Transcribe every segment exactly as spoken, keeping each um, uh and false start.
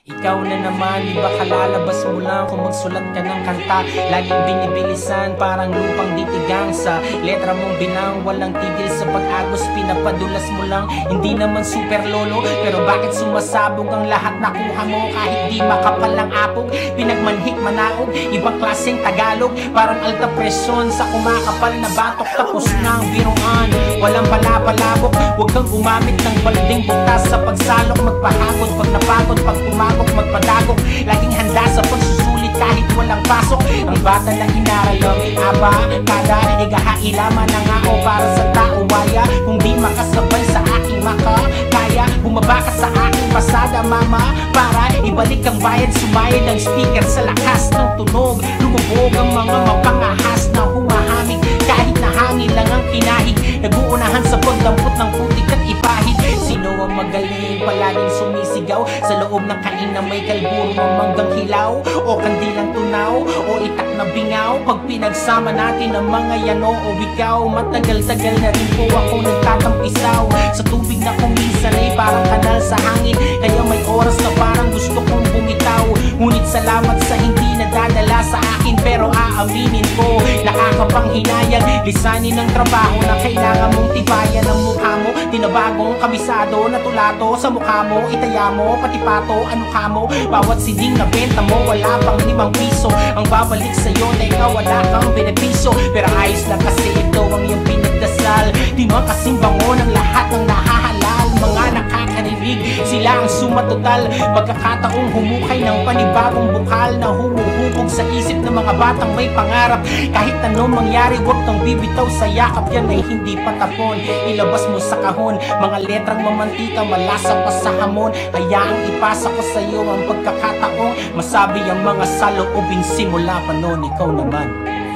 Ikaw na naman, di ba kalalabas mo lang kung magsulat ka ng kanta? Laging binibilisan, parang lupang ditigang. Sa letra mong bilang, walang tigil sa pag-agos. Pinapadulas mo lang, hindi naman super lolo. Pero bakit sumasabog ang lahat nakuha mo? Kahit di makapal ang apog, pinagmanhik manaog. Ibang klaseng Tagalog, parang alta presyon sa kumakapal na batok. Tapos na ang biruan, walang palapalabok. Huwag kang gumamit ng balding butas sa pagsalok. Magpahagod pag napagod, pag kumagod magpadagok, laging handa sa pagsusulit kahit walang pasok. Ang bata na inaral ng aba, kada igahailaman na nga o para sa tao waya. Kung di makasabay sa aking makakaya, bumaba ka sa aking pasada mama, para ibalik ang bayad. Sumayad ang speaker sa lakas ng tunog, lumubog ang mga mapangahas na humahamig. Kahit na hangin lang ang kinahig, nag-uunahan sa pagdampot ng putik at ipahid. Sino ang magaling, palaging sumisigaw sa loob ng kain na may kalburo ng manggang hilaw, o kandilang tunaw, o itak na bingaw. Pag pinagsama natin ang mga yano o ikaw, matagal-tagal na rin po ako nagtatampisaw sa tubig na kung minsan ay parang kanal sa hangin. Kaya may oras na parang gusto kong bumitaw, ngunit salamat sa hindi nadadala sa akin. Pero aaminin ko, nakakapanghinayang lisanin ng trabaho na kailangan mong tibayan ang mukha mo. Tinabagong kabisado na tulato sa mukha mo, itaya mo, pati pato, ano ka mo? Bawat siding na benta mo, wala pang limang piso. Ang babalik sa'yo na ikaw wala kang benepisyo. Pero ayos lang kasi ito ang iyong pinagdasal. Di man kasing bango ng lahat ng nahahalal. Mga nakakarinig, sila ang sumatotal. Magkakataong humukay ng panibagong bukal na humuhubog sa isip ng mga batang may pangarap. Kahit anong mangyari, huwag kang bibitaw sa yakap. Yan ay hindi patapon, ilabas mo sa kahon. Mga letrang mamantika, malasa pa sa hamon. Hayaang ipasa ko sa iyo ang pagkakataong masabi ang mga saloobin simula pa noon. Ikaw naman.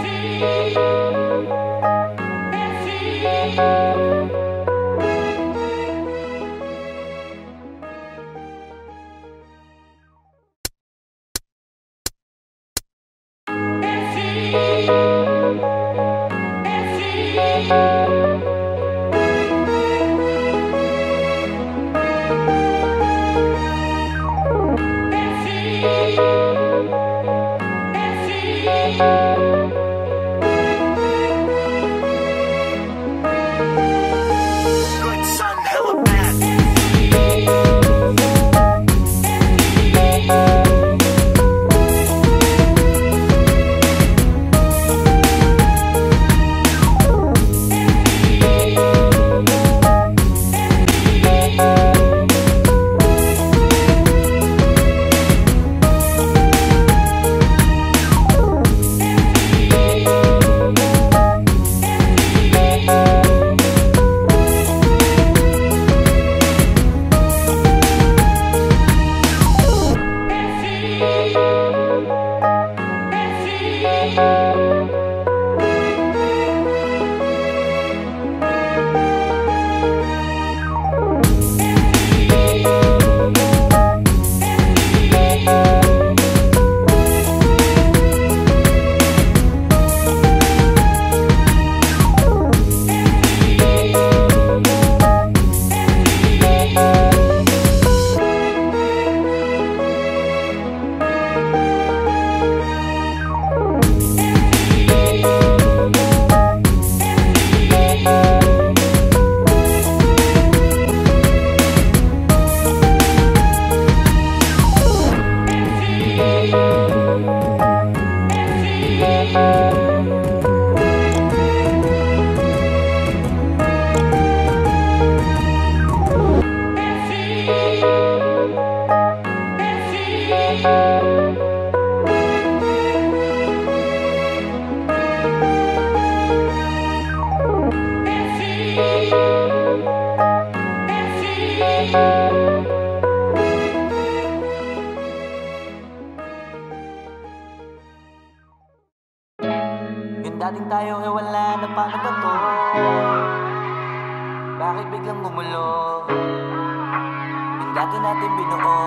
Dating tayo eh wala na, paano ba to? Bakit biglang gumulo? Yung dati natin binuo,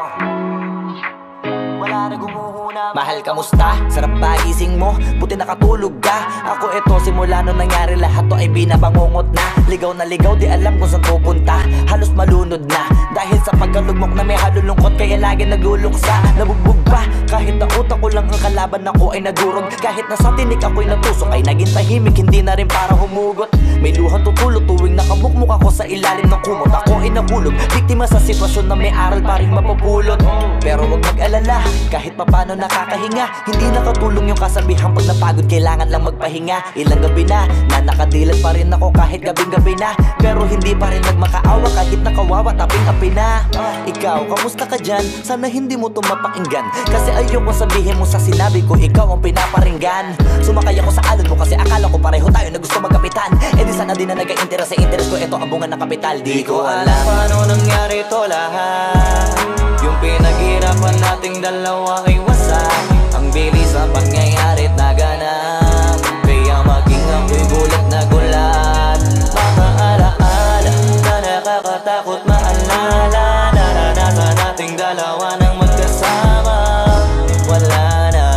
wala na gumuhuna. Mahal, kamusta? Sarap ba gising mo? Buti nakatulog ka. Ako eto, simula nung nangyari lahat to ay binabangungot na. Ligaw na ligaw, di alam kung saan pupunta. Halos malunod na dahil sa pagkalug magmok na may halulungkot, kaya lagi nagluluksa. Nabugbog pa, kahit na utak ko lang ang kalaban, ako ay nagurog. Kahit na sa tinik ako'y natusok, ay naging tahimik, hindi na rin para humugot. May luhang tutulog tuwing nakabukmuk ako sa ilalim ng kumot. Ako ay nahulog, biktima sa sitwasyon na may aral pa rin mapupulot. Pero wag mag-alala, kahit papano nakakahinga. Hindi nakatulong yung kasabihan, pag napagod kailangan lang magpahinga. Ilang gabi na, na nakadilat pa rin ako kahit gabing-gabi na. Pero hindi pa rin nagmakaawa kahit nakawawa, taping-api na. Ikaw, kamusta ka dyan? Sana hindi mo tumapakinggan, kasi ayoko sabihin mo sa sinabi ko, ikaw ang pinaparinggan. Sumakay ako sa alon mo kasi akala ko pareho tayo na gusto magkapitan. E di sana din na nag-interest sa interest ko, ito ang bunga ng kapital. Di ko alam paano nangyari to lahat. Yung pinaghirapan nating dalawa ay wasak. Ang bilis sa pangyayari't naganap, kaya maging ako'y gulat na gulat. Mga alaala na nakakatakot maalala, naranasan nating dalawa nang magkasama. Wala na,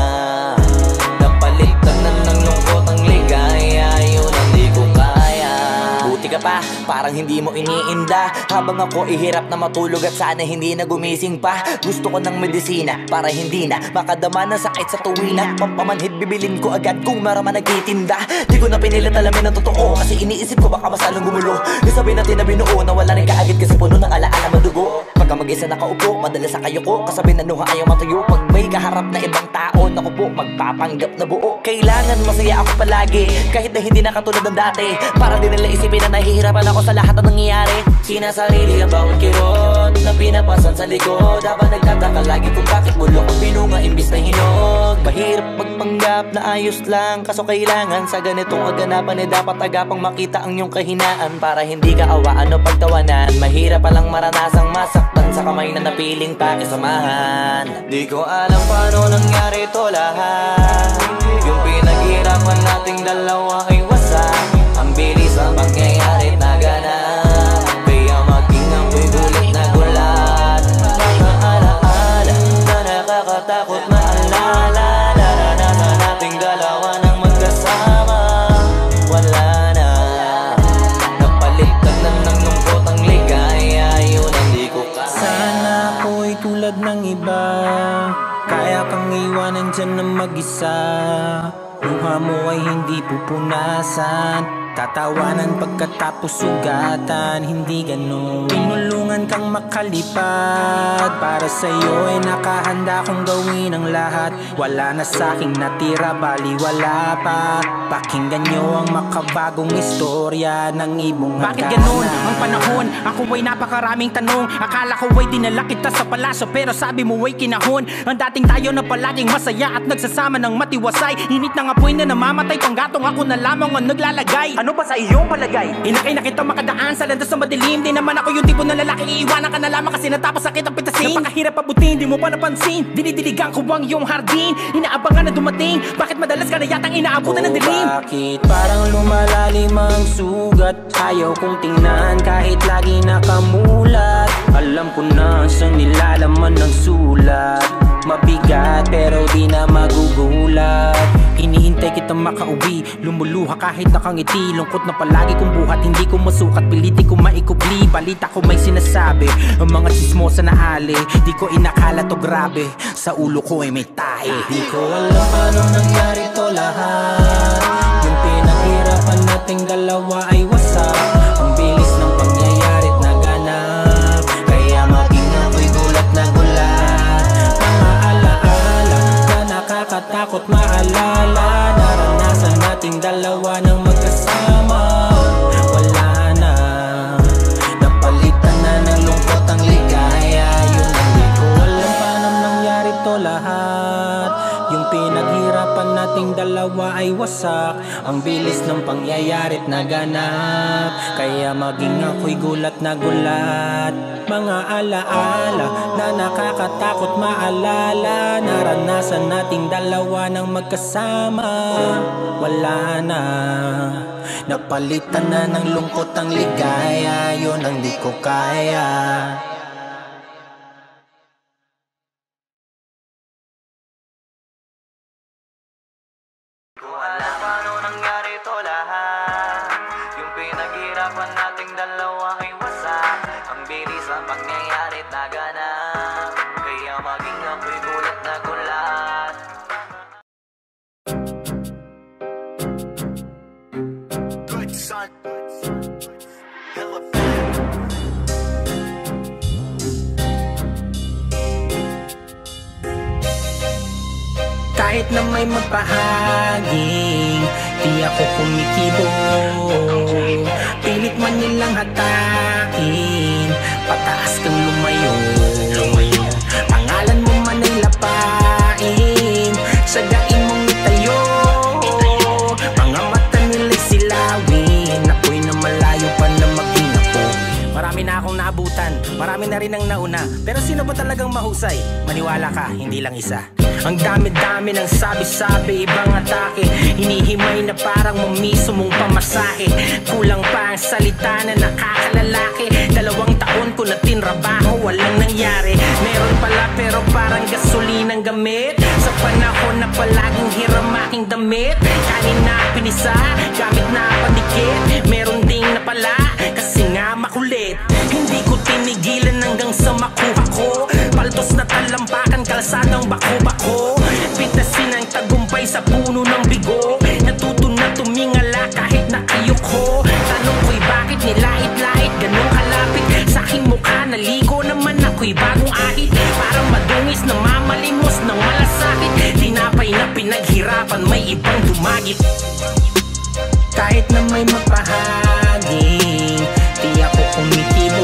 napalitan na ng lungkot ang ligaya, yun ang di ko kaya. Buti ka pa, parang hindi mo iniinda, habang ako ihirap na matulog at sana hindi na gumising pa. Gusto ko ng medisina para hindi na makadama ng sakit sa tuwina. Pampamanhid bibilin ko agad kung marama nagtitinda. Di ko na pinilit alamin ang totoo, kasi iniisip ko baka mas lalong gumulo. Isabi natin na binuo na wala rin kaagad, kasi puno ng alaala madugo. Pagka mag-isa nakaupo, madalas sa kayo ko, kasabi na nuha ayaw matuyo. Pag may kaharap na ibang tao, naku po, magpapanggap na buo. Kailangan masaya ako palagi, kahit na hindi na katulad ng dati. Para din nila isipin na nahihirapan ako sa lahat ng nangyayari. Sinasarili ang bawat kirot na pinapasan sa likod, habang nagtataka lagi kung bakit bulok ang pinunga imbis na hinog. Mahirap magpanggap na ayos lang, kaso kailangan sa ganitong kaganapan eh dapat agapang makita ang iyong kahinaan, para hindi ka awaan o pagtawanan. Mahirap palang maranasang masaktan sa kamay na napiling pakisamahan. Di ko alam paano nangyari to lahat. Yung pinaghirapan nating dalawa ay wasak. Ang bilis ang pangyayari't naganap, kaya maging ako'y gulat na gulat. Mga alaala na nakakatakot maalala, naranasan nating dalawa nang magkasama. Wala na, napalitan na ng lungkot ang ligaya, yun ang di ko kaya. Sana ako'y tulad ng iba, kaya kang iwanan dyan ng mag-isa. Luha mo ay hindi pupunasan, tatawanan pagkatapos sugatan, hindi ganon. Tinulungan kang makalipad, para sa'yo ay nakahanda kong gawin ang lahat. Wala na sa'king natira, bali wala pa. Pakinggan nyo ang makabagong istorya ng ibong hagana. Bakit ganon ang panahon? Ako ay napakaraming tanong. Akala ko ay dinala kita sa palaso, pero sabi mo ay kinahon. Ang dating tayo na palaging masaya at nagsasama ng matiwasay. Init ng apoy na namamatay, panggatong ako na lamang ang naglalagay. Ano ba sa iyong palagay? Inakay na kita makadaan sa landas na madilim. Di naman ako yung tipo na lalaki, iiwanan ka na lamang kasi natapos sakit ang pitasin. Napakahirap pabutin, di mo pa napansin. Dinidiligan ko ang iyong hardin, inaabangan na dumating. Bakit madalas ka na yatang inaabutan ng dilim? Oh, bakit parang lumalalim ang sugat? Ayaw kong tingnan kahit lagi nakamulat. Alam ko na siyang nilalaman ng sulat. Mabigat pero di na magugulat. Hinihintay kitang makauwi, lumuluha kahit nakangiti. Lungkot na palagi kong buhat, hindi ko masukat, piliti ko maikubli. Balita ko may sinasabi, ang mga chismosa na ali. Di ko inakala to grabe, sa ulo ko ay may tahi. Di ko alam paano nangyari to lahat. Yung pinaghirapan nating dalawa ay wasak. Ang bilis ng pangyayari't naganap, kaya maging ako'y gulat na gulat. Mga alaala na nakakatakot maalala, naranasan nating dalawa nang magkasama. Wala na, napalitan na ng lungkot ang ligaya. Yun ang di ko alam paano nangyari to lahat. Yung pinaghirapan nating dalawa ay wasak. Ang bilis ng pangyayari't naganap, kaya maging ako'y gulat na gulat. Mga alaala na nakakatakot maalala, naranasan nating dalawa nang magkasama. Wala na, napalitan na ng lungkot ang ligaya. Yun ang di ko kaya. Alam paano nangyari to lahat. Yung pinaghirapan nating dalawa ay wasak. Ang bilis ang pangyayari't naganap, kaya maging ako'y gulat na gulat. Good son. Kahit na may magpahaging, di ako kumikibo. Pilit man nilang hatakin, pataas kang lumayo. Pangalan mo man ay lapain, sagain mong itayo. Mga mata nila'y silawin, ako'y na malayo pa na maging ako. Marami na akong naabutan, marami na rin ang nauna. Pero sino ba talagang mahusay? Maniwala ka, hindi lang isa. Ang dami-dami ng sabi-sabi, ibang atake, hinihimay na parang mamiso mong pamasahe. Kulang pa ang salita na nakakalalaki. Dalawang taon ko na tinrabaho, walang nangyari. Meron pala pero parang gasolinang gamit. Sa panahon na palaging hiram aking damit. Kanina pinisa, gamit na pandikit. Meron ding napala, kasi nga makulit. Hindi ko tinigilan hanggang sa makuha ko. Paldos na talampakan, kalsadang bako-bako. Pitasin ang tagumpay sa puno ng bigo. Natuto na tumingala kahit nakayuko. Tanong ko'y bakit nilait-lait ganun kalapit sa aking mukha, naligo naman ako'y bagong ahit. Parang madungis na mamalimos ng malasakit. Tinapay na pinaghirapan, may ibang dumagit. Kahit na may magpahaging, di ako kumitibo.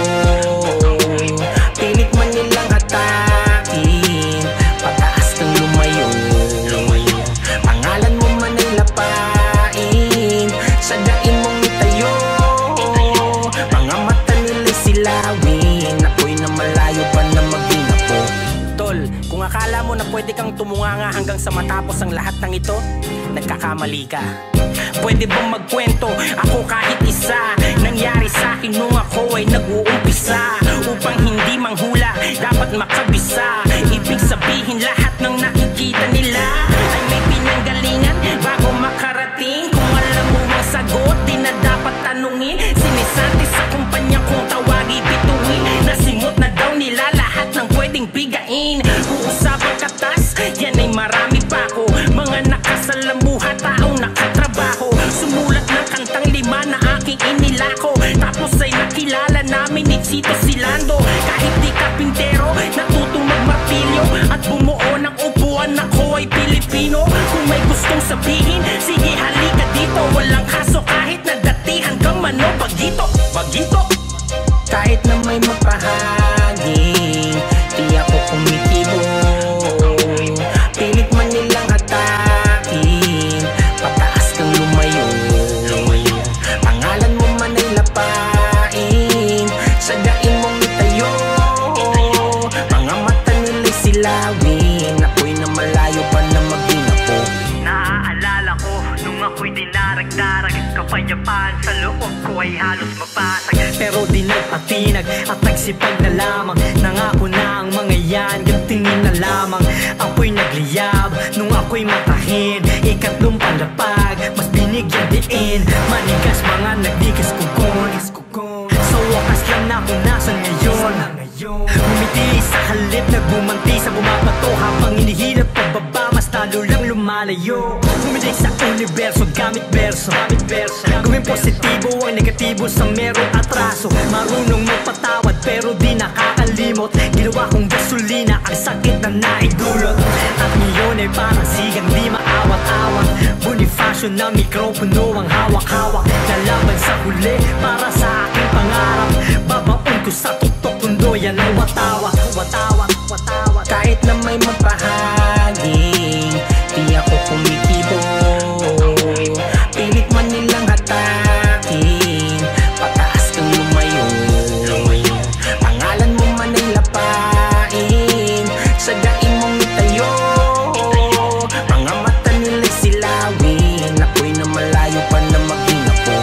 Pilit man nilang hatakin, pataas kang lumayo. Pangalan mo man ay lapain, sagain mong itayo. Mga mata nila'y silawin, ako'y na malayo pa na maging ako. Tol, kung akala mo na pwede kang tumunganga hanggang sa matapos ang lahat ng ito, nagkakamali ka. Pwede bang magkwento ako kahit isa nangyari sa akin nung ako ay nag-uumpisa. Upang hindi manghula, dapat makabisa. Ibig sabihin lahat ng nakikita nila ay may pinanggalingan bago makarating. Kung alam mo ang sagot, di na dapat tanungin. Sinisante sa kumpanya kung tawagi bituin. Nasimot na daw nila lahat ng pwedeng bigain. Uusapang katas, yan ay marami pa ko. Mga nakasalamuha, taong nakatrabaho. Sumulat ng kantang lima na aking inilako. Tapos ay nakilala namin ni Chito Silando. Kahit di kapintero, natutong magmartilyo at bumuo ng upuan, ako ay Pilipino. Kung may gustong sabihin, sige halika dito. Walang kaso kahit na datihan ka man o bagito. Bagito. Kahit na may magpahaging, di ako kumitibo. Pilit man nilang hatakin, pataas kang lumayo. Pangalan mo man ay lapain, sagain mong itayo. Mga mata nila'y silawin, ako'y na malayo pa na maging ako. Naaalala ko nung ako'y dinarag-darag, kapayapaan sa loob ko ay halos mapasag. Pero di nagpatinag at nagsipag na lamang. Nangako na ang mga yan, gantingin na lamang. Ako'y nagliyab nung ako'y matahin. Ikatlong palapag, mas binigyan diin. Manigas mga nagdigas kugon. Sa wakas lang na kung nasan ngayon. Umiti sa halip, nagbumanti sa bumabato. Habang inihilap pababa, mas lalo lang lumalayo. Umiti sa universo, gamit verso. Gawin positibo ang negatibo sa merong atraso. Marunong magpatawad pero di nakakalimot. Ginawa kong gasolina ang sakit na naidulot. At ngayon ay parang sigang di maawat-awat. Bonifacio na mikropono ang hawak-hawak. Lalaban sa huli para sa aking pangarap. Babaon ko sa tuktok kundo, yan ang watawat. Watawat, watawat. Kahit na may magpahaging, di ako kumitibo. Pilit man nilang hatakin, pataas kang lumayo. Pangalan mo man ay lapain, sagain mong itayo. Mga mata nila'y silawin, ako'y na malayo pa na maging ako.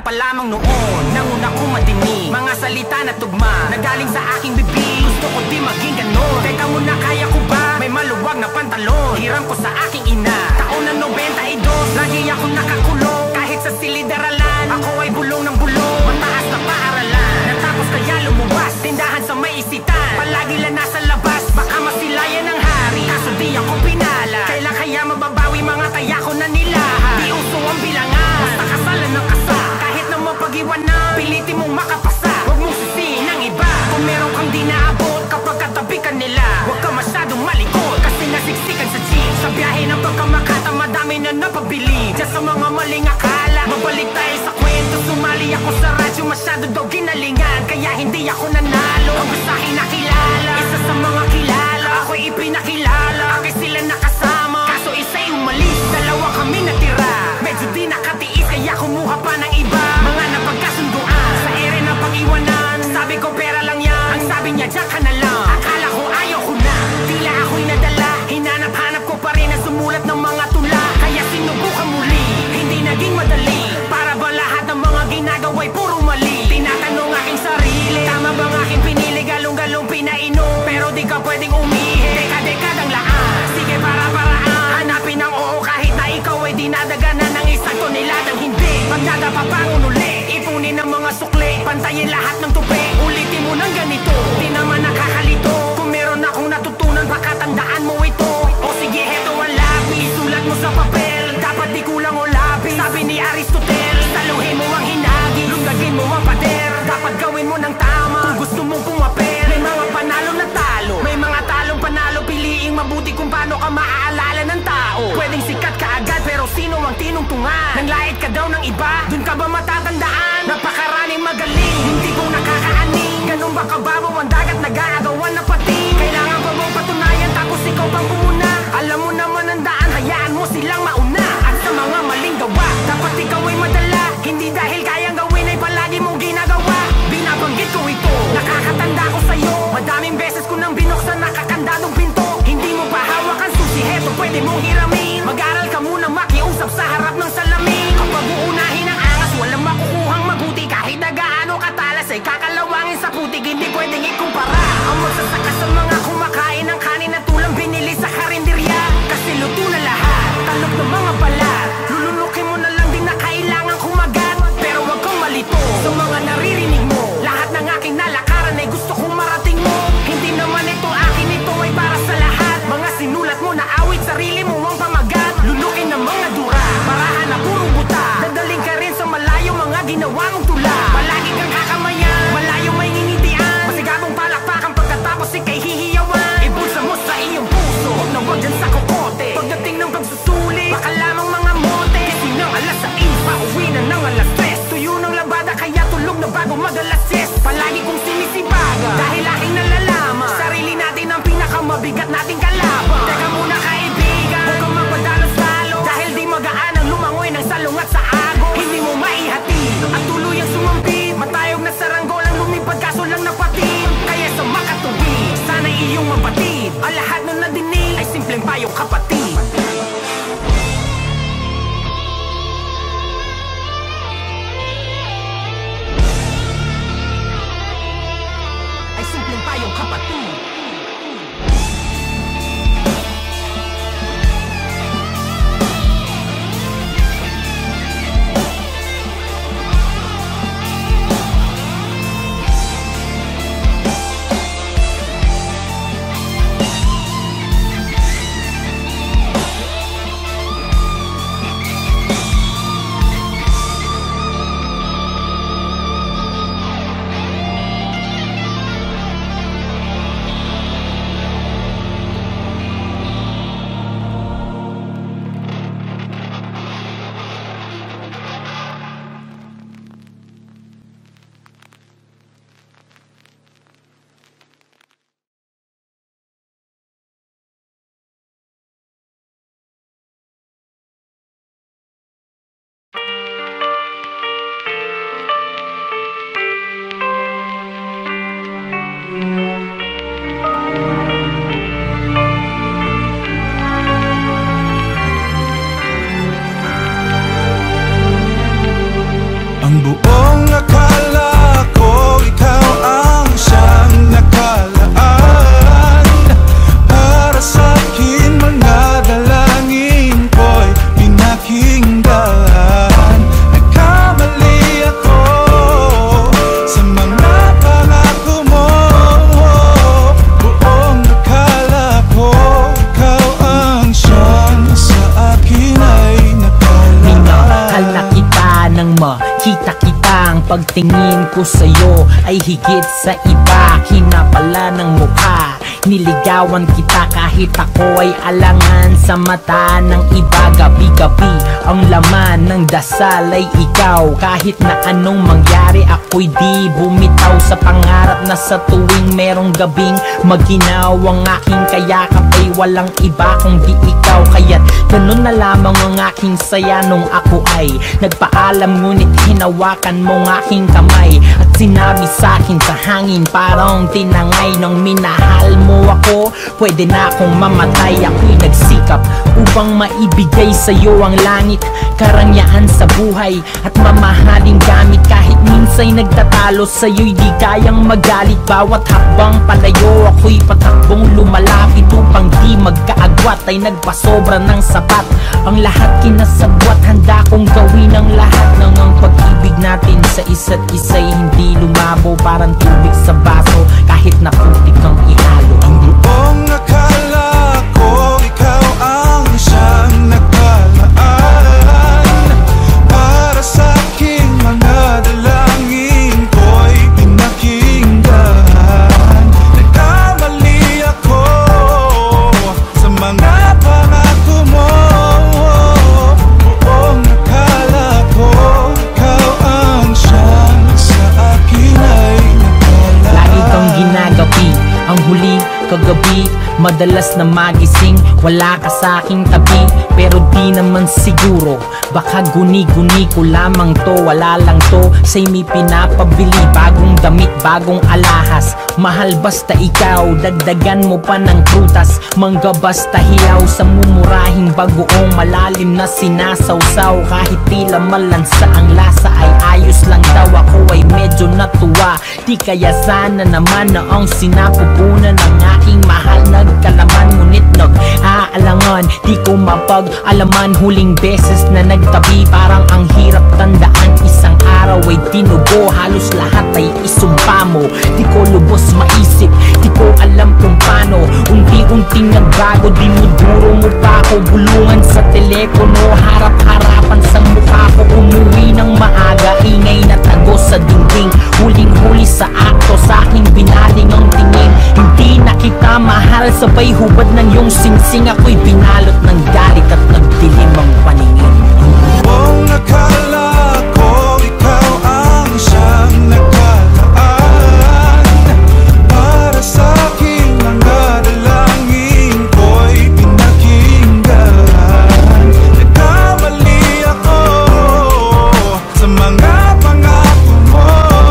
pa lamang noon nang una ko madinig mga salita na tugma na galing sa aking bibig. Gusto ko di maging ganon. Teka muna, kaya ko ba? May maluwag na pantalon. Hiram ko sa aking ina. Taon na ninety-two, lagi akong nakakulong. Kahit sa silid-aralan, ako ay bulong ng bulong. Mataas na paaralan, natapos kaya lumuwas. Tindahan sa may isitan, palagi lang nasa labas. Baka masilayan ng hari, kaso di ako pinala. Kailan kaya mababawi mga taya ko na nilaha? Di uso ang bilangan, basta kasalan ng kasa. Kahit na mapag-iwanan, pilitin mong makapasa. Huwag mong sisihin ang iba kung meron kang di naabot. Kapag katabi ka nila, huwag ka masyadong malikot. Kasi nasiksikan sa jeep, sa biyahe ng pagkamakata, madami na napabili. Diyan sa mga maling akala, babalik tayo sa kwento. Sumali ako sa radyo, masyado daw ginalingan, kaya hindi ako nanalo. Ang basahin nakilala, isa sa mga kilala, ako'y ipinakilala. Akin sila nakasama, kaso isa'y umalis. Dalawa kami natira, medyo di nakatiis, kaya kumuha pa ng iba. Mga napagkasunduan, sa ere na pag-iwanan. Sabi ko pera lang yan, ang sabi niya diyan ka na lang. Akala ko ayaw ko na, tila ako'y nadala. Hinanap-hanap ko pa rin ang sumulat ng mga tula, kaya sinubukan muli, hindi naging madali. Para ba lahat ng mga ginagawa'y puro mali? Tinatanong aking sarili, tama bang aking pinili? Galong-galong pinainom, pero di ka pwedeng umihi. Deka-dekadang laan, sige para-paraan. Hanapin ang oo kahit na ikaw ay dinadaganan ng isang toneladang hindi. Pagdadapapangon uli, ipunin ang mga sukli, pantayin lahat ng tupi. Ulitin mo ng ganito, di naman nakakalito. Kung meron akong natutunan, baka tandaan mo ito. O sige, heto ang lapis, isulat mo sa papel. Dapat di kulang o lapis, sabi ni Aristotle. Saluhin mo ang hinagi, lungagin mo ang pader. Dapat gawin mo ng tama kung gusto mong pumapel. May mga panalo na talo, may mga talong panalo. Piliing mabuti kung paano ka maaalala ng tao. Pwedeng sikat ka agad, pero sino ang tinungtungan? Nang lait ka daw ng iba, dun ka ba matatandaan? Napakaraming magaling, hindi kong nakakaaning. Ganun ba kababaw ang dagat, nag-aagawan na pati? Kailangan pa bang patunayan, tapos ikaw pang bumuna? Alam mo naman ang daan, hayaan mo silang mauna. At sa mga maling gawa, dapat ikaw ay madala. Hindi dahil kayang gawin ay palagi mong ginagawa. Binabanggit ko ito, nakakatanda ko sa'yo. Madaming beses ko nang binuksan nakakandadong pinto. Hindi mo pa hawak ang susi, heto pwede mong hiramin. Mag-aral ka muna makiusap sa harap ng salamin. Kapag uunahin ang angas, walang makukuhang mabuti. Kahit na gaano katalas ay kakalawangin sa putik. Hindi pwedeng ikumpara ang magsasaka sa mga kumakain ng kanin na tulang binili sa karinderya. Kasi luto na lahat, talog ng mga balat. Lulunukin mo na lang din na kailangan kumagat. Pero wag kang malito sa mga naririnig mo. Lahat ng aking nalakaran ay gusto kong marating mo. Hindi naman ito akin, ito ay para sa lahat. Mga sinulat mo na awit, sarili mo ang pamagat. Lulukin ng mga dura, parahan na puro buta. Dadaling ka rin sa malayo, mga ginawa mong tula. Palagi kang kakamayan, malayo may ngingitian. Masigabong palakpakan pagkatapos ikay hihiyawan. Ibulsa mo sa iyong puso, huwag na huwag dyan sa kokote. Pagdating ng pagsusuli, baka lamang mga mote. Kasi ng alas sais, pauwi na ng alas tres. Tuyo ng labada, kaya tulog na bago mag-alas yes. Palagi kong sinisibaga, dahil aking nalalaman sarili natin ang pinakamabigat nating kalaban. Teka muna kaibigan, huwag kang magpadalos-talo. Dahil di magaan ang lumangoy ng salungat sa agos. Hindi mo maihatid at tuluyang sumampid. Matayog na saranggol ang lumipad, kaso lang napatid. Kaya sa makatuwid, sana iyong mabatid. Ang lahat na nadinig ay simpleng payong kapatid. Ay simpleng payong kapatid. Buong akala ko ikaw ang siyang nakalaan. Para sa'kin mga dalangin ko'y pinakinggan. Nagkamali ako sa mga pangako mo. Buong akala ko ikaw ang siyang sa akin ay nakalaan. Minahal na kita nang makita kita. Ang pagtingin ko sa'yo ay higit sa iba. Hinapala ng mukha, niligawan kita kahit ako ay alangan sa mata ng iba. Gabi-gabi ang laman ng dasal ay ikaw. Kahit na anong mangyari ako'y di bumitaw sa pangarap na sa tuwing merong gabing maginaw ang aking kayakap ay walang iba kung di ikaw. Kaya't ganun na lamang ang aking saya nung ako ay nagpaalam, ngunit hinawakan mong aking kamay at sinabi sa'kin sa hangin parang tinangay. Nang minahal mo ako, pwede na akong mamatay. Ako'y nagsikap upang maibigay sa'yo ang langit, karangyaan sa buhay at mamahaling gamit. Kahit minsa'y nagtatalo sa'yo'y di kayang magalit. Bawat hakbang palayo ako'y patakbong lumalapit upang di magkaagwat ay nagpasobra ng sapat. Ang lahat kinasabwat, handa kong gawin ang lahat ng ang pag-ibig natin sa isa't isa'y hindi lumabo. Parang tubig sa baso kahit na putik ang ihalo. Ang buong akala ko ikaw ang siyang nakalaan. Para sa'king mga dalangin ko'y pinakinggan. Nagkamali ako sa mga pangako mo. Buong akala ko ikaw ang siyang sa akin ay nakalaan. Lagi kang ginagapi, ang huli kagabi, madalas na magising, wala ka sa aking tabi. Pero di naman siguro, baka guni-guni ko lamang to. Wala lang to, sa'y may pinapabili, bagong damit, bagong alahas. Mahal basta ikaw, dagdagan mo pa ng prutas. Mangga basta hilaw sa mumurahing bagoong malalim na sinasawsaw. Kahit tila malansa ang lasa ay ayos lang daw. Ako ay medyo natuwa, di kaya sana naman na ang sinapupunan ng aking mahal nagkalaman. Ngunit nag-aalangan, di ko mapag-alaman. Huling beses na nagtabi, parang ang hirap tandaan. Isang araw ay tinubo, halos lahat ay isumpa mo. Di ko lubos maisip, di ko alam kung paano. Unti-unting nagbago, dinuduro mo pa ako. Bulungan sa telepono, harap-harapan sa mukha ko. Umuwi ng maaga, ingay na tago sa dingding. Huling-huli sa akto, sa aking binaling ang tingin. Hindi na kita mahal, sabay hubad ng iyong singsing. Ako'y binalot ng galit at nagdilim ang paningin. Buong akala ko ikaw ang siyang nakalaan. Para sa'king mga dalangin ko'y pinakinggan. Nagkamali ako sa mga pangako mo.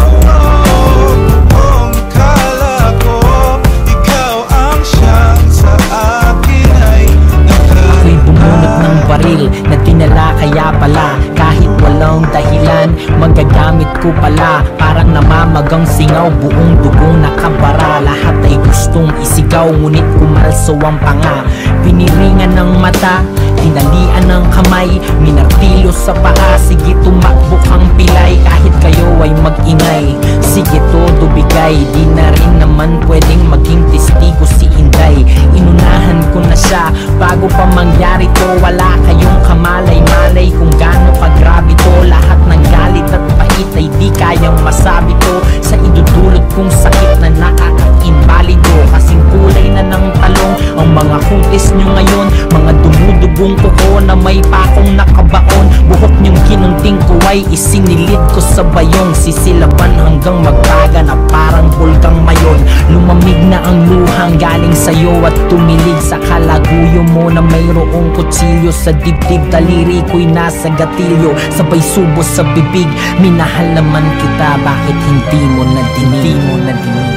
Buong akala ko ikaw ang siyang sa akin ay nakalaan. Ako'y bumunot ng baril na dinala, kaya pala kahit walang dahilan magagamit ko pala. Parang namamagang singaw, buong dugong nakabara. Lahat ay gustong isigaw, ngunit kumalso ang panga. Piniringan ng mata, tinalian ng kamay, minartilyo sa paa. Sige tumakbo kang pilay, kahit kayo ay mag-ingay. Sige todo bigay, di na rin naman pwedeng maging testigo si Inday. Inunahan ko na siya bago pa mangyari to. Wala kayong kamalay-malay kung gaano kagrabe to. Lahat ng galit at pait ay di kayang masabi to. Sa idudulot kong sakit na nakaka-invalido. Kasing kulay na ng talong ang mga kutis nyo ngayon. Mga dumudubong kuko na may pakong nakabaon. Buhok nyong kinunting ko ay isinilid ko sa bayong. Sisilaban hanggang magbaga na parang bulkang mayon. Lumamig na ang luhang galing sa'yo at tumilig sa kalaguyo mo na mayroong kutsilyo sa dibdib. Daliri ko'y nasa gatilyo, sabay subo sa bibig. Minahal naman kita, bakit hindi mo na dinig? Hindi mo na dinig.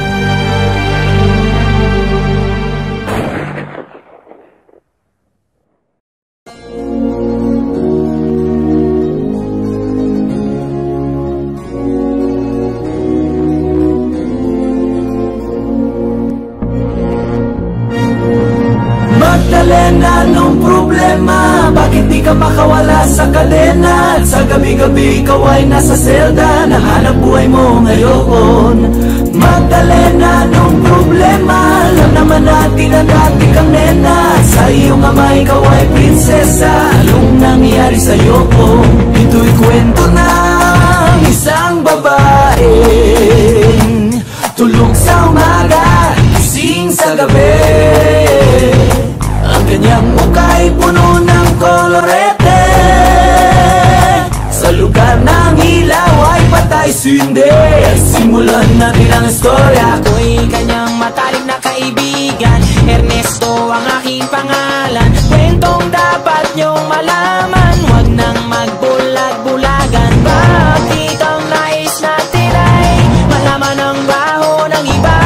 problema? Bakit di ka makawala sa kadena? At sa gabi-gabi ikaw ay nasa selda. Nahanap buhay mo ngayon, Magdalena, anong problema? Alam naman natin na dati kang nena. Sa iyong ama ikaw ay prinsesa. Anong nangyari sa'yo? Ito'y kwento ng isang babaeng tulog sa umaga, gising sa gabi. Ang kanyang mukha ay puno ng kolorete. Sa lugar ng ilaw ay patay sindi. Simulan natin ang istorya. Ako'y kanyang matalik na kaibigan, Ernesto ang aking pangalan. Kwentong dapat niyong malaman, huwag nang magbulag-bulagan. Bakit ang nais natin ay malaman ang baho ng iba?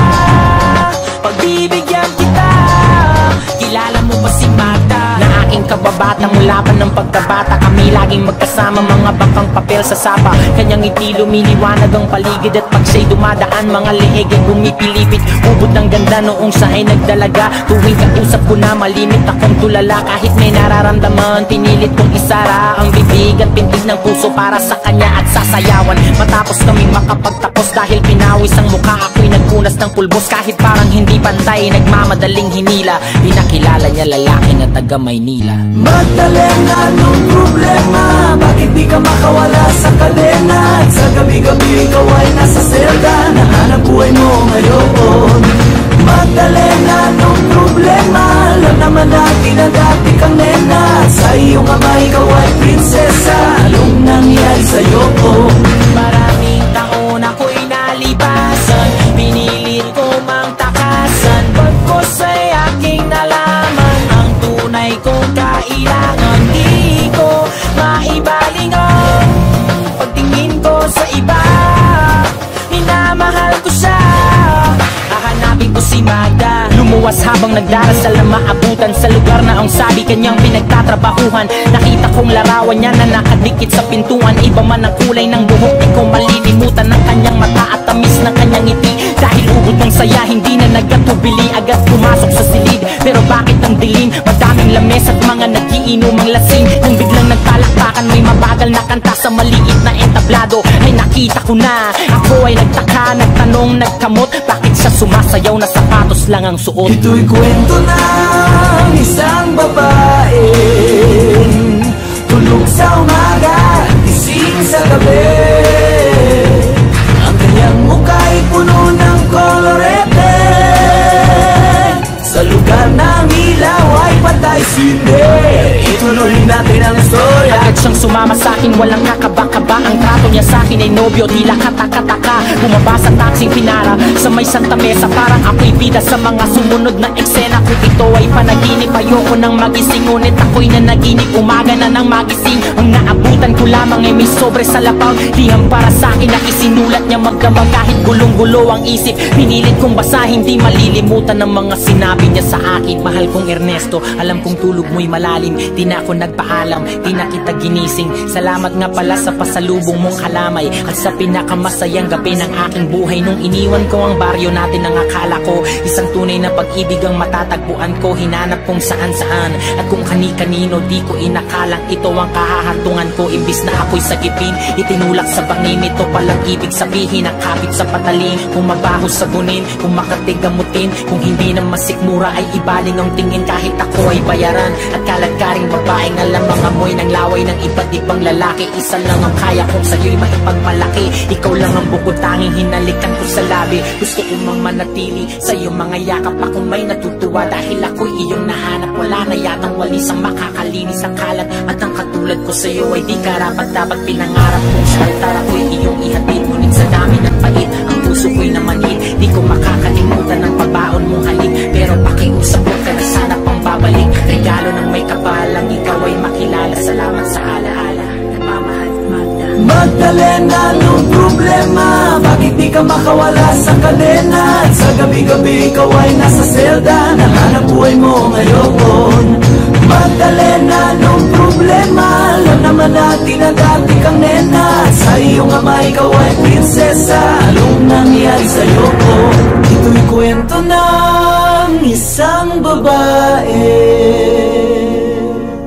Pagbibigyan kita, kilala mo ba si Magda? Na aking kababata mula pa ng pagkabata. Kami laging magkasama, mga bakang papel sa sapa. Kanyang ngiti lumiliwanag ang paligid. At pag siya'y dumadaan, mga leeg ay bumipilipit. Ubod ng ganda noong siya ay nagdalaga. Tuwing kausap ko na malimit akong tulala. Kahit may nararamdaman, pinilit kong isara ang bibig at pintig ng puso para sa kanya at sasayawan. Matapos kaming makapagtapos, dahil pinawis ang mukha, ako'y nagpunas ng pulbos. Kahit parang hindi pantay, nagmamadaling hinila. Pinakilala niya lalaki na taga Maynila. Magdalena, anong problema? Bakit di ka makawala sa kadena? At sa gabi-gabi ikaw ay nasa selda. Nahanap buhay mo ngayon, Magdalena, anong problema? Alam naman natin na dati kang nena. Sa iyong ama ikaw ay prinsesa. Anong nangyari sa'yo? Maraming taon ako'y nalipasan, pinilit ko mang takasan. Pagkos ay aking nalaman ang tunay kong kailangan. Di ko maibaling ang pagtingin ko sa iba. Minamahal ko siya, hahanapin ko si Magda. Lumuwas habang nagdarasal na maabutan sa lugar na ang sabi kanyang pinagtatrabahuhan. Nakita kong larawan niya na nakadikit sa pintuan. Iba man ang kulay ng buhok, di ko malilimutan ang kanyang mata at tamis ng kanyang ngiti. Dahil ubod ng saya, hindi na nagkatubili, agad pumasok sa silid. Pero bakit ang dilim? Madaming lames at mga nagiinomang lasing. Nang biglang nagtalakpakan, may mabagal na kanta sa maliit na entablado. Ay nakita ko na, ako ay nagtaka, nagtanong, nagkamot. Bakit siya sumasayaw na sapatos lang ang suot? Ito'y kwento ng isang babaeng tulog sa umaga, gising sa gabi. Ang kanyang mukha ay puno ng kolorete. Sa lugar ng ilaw ay patay sindi. Ituloy natin ang istorya. Agad siyang sumama sa'kin, walang kakaba-kaba. Ang trato niya sa'kin ay nobyo, tila kataka-taka. Bumaba sa taksing pinara sa may Santa Mesa. Parang ako'y bida sa mga sumunod na eksena. Kung ito ay panaginip, ayoko nang magising. Ngunit ako'y nanaginip, umaga na nang magising. Ang naabutan ko lamang ay may sobre sa lapaw. Liham para sa'kin na isinulat niya magdamag. Kahit gulong-gulo ang isip, pinilit kong basahin. Di malilimutan ng mga sinabi niya sa akin. Mahal kong Ernesto, alam kong tulog mo'y malalim. Di na ako nagpaalam, di na kita ginising. Salamat nga pala sa pasalubong mong kalamay at sa pinakamasayang gabi ng aking buhay. Nung iniwan ko ang baryo natin, ang akala ko isang tunay na pag-ibig ang matatagpuan ko. Hinanap kung saan-saan at kung kani-kanino, di ko inakalang ito ang kahahantungan ko. Imbis na ako'y sagipin, itinulak sa bangin. Ito palang ibig sabihin, ang kapit sa patalim. Kung mabaho sagunin, kung makatigamutin, kung hindi na masikmura ay ibaling ang tingin. Kahit ako ay bayaran at kaladkaring babaeng alam ang amoy ng laway ng iba't ibang lalaki. Isa lang ang kaya kong sa'yo'y maipagmalaki. Ikaw lang ang bukod tanging hinalikan ko sa labi. Gusto ko mang manatili sa iyong mga yakap. Akong may natutuwa dahil ako'y iyong nahanap. Wala na yatang walis ang makakalinis ang kalat. At ang katulad ko sa'yo ay di karapat dapat pinangarap kong sa altar ako'y iyong ihatid. Ngunit sa dami ng pait, ang puso ko'y namanhid. Di ko makakalimutan ang pagbaon mong halik. Pero pakiusap ko ka na sana pang babalik. Regalo ng may kapalang ikaw ay makilala. Salamat sa alaala, nagmamahal Magda. Magdalena, anong problema? Bakit di ka makawala sa kadena? At sa gabi-gabi ikaw ay nasa selda. Nahanap buhay mo ngayon, Magdalena, anong problema? Alam naman natin na dati kang nena. Sa iyong ama ikaw ay prinsesa. Anong nangyari sa'yo? Ito'y kwento ng isang babae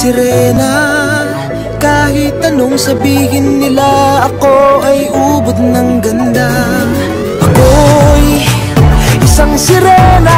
sirena. Kahit anong sabihin nila, ako ay ubod ng ganda. Ako'y isang sirena.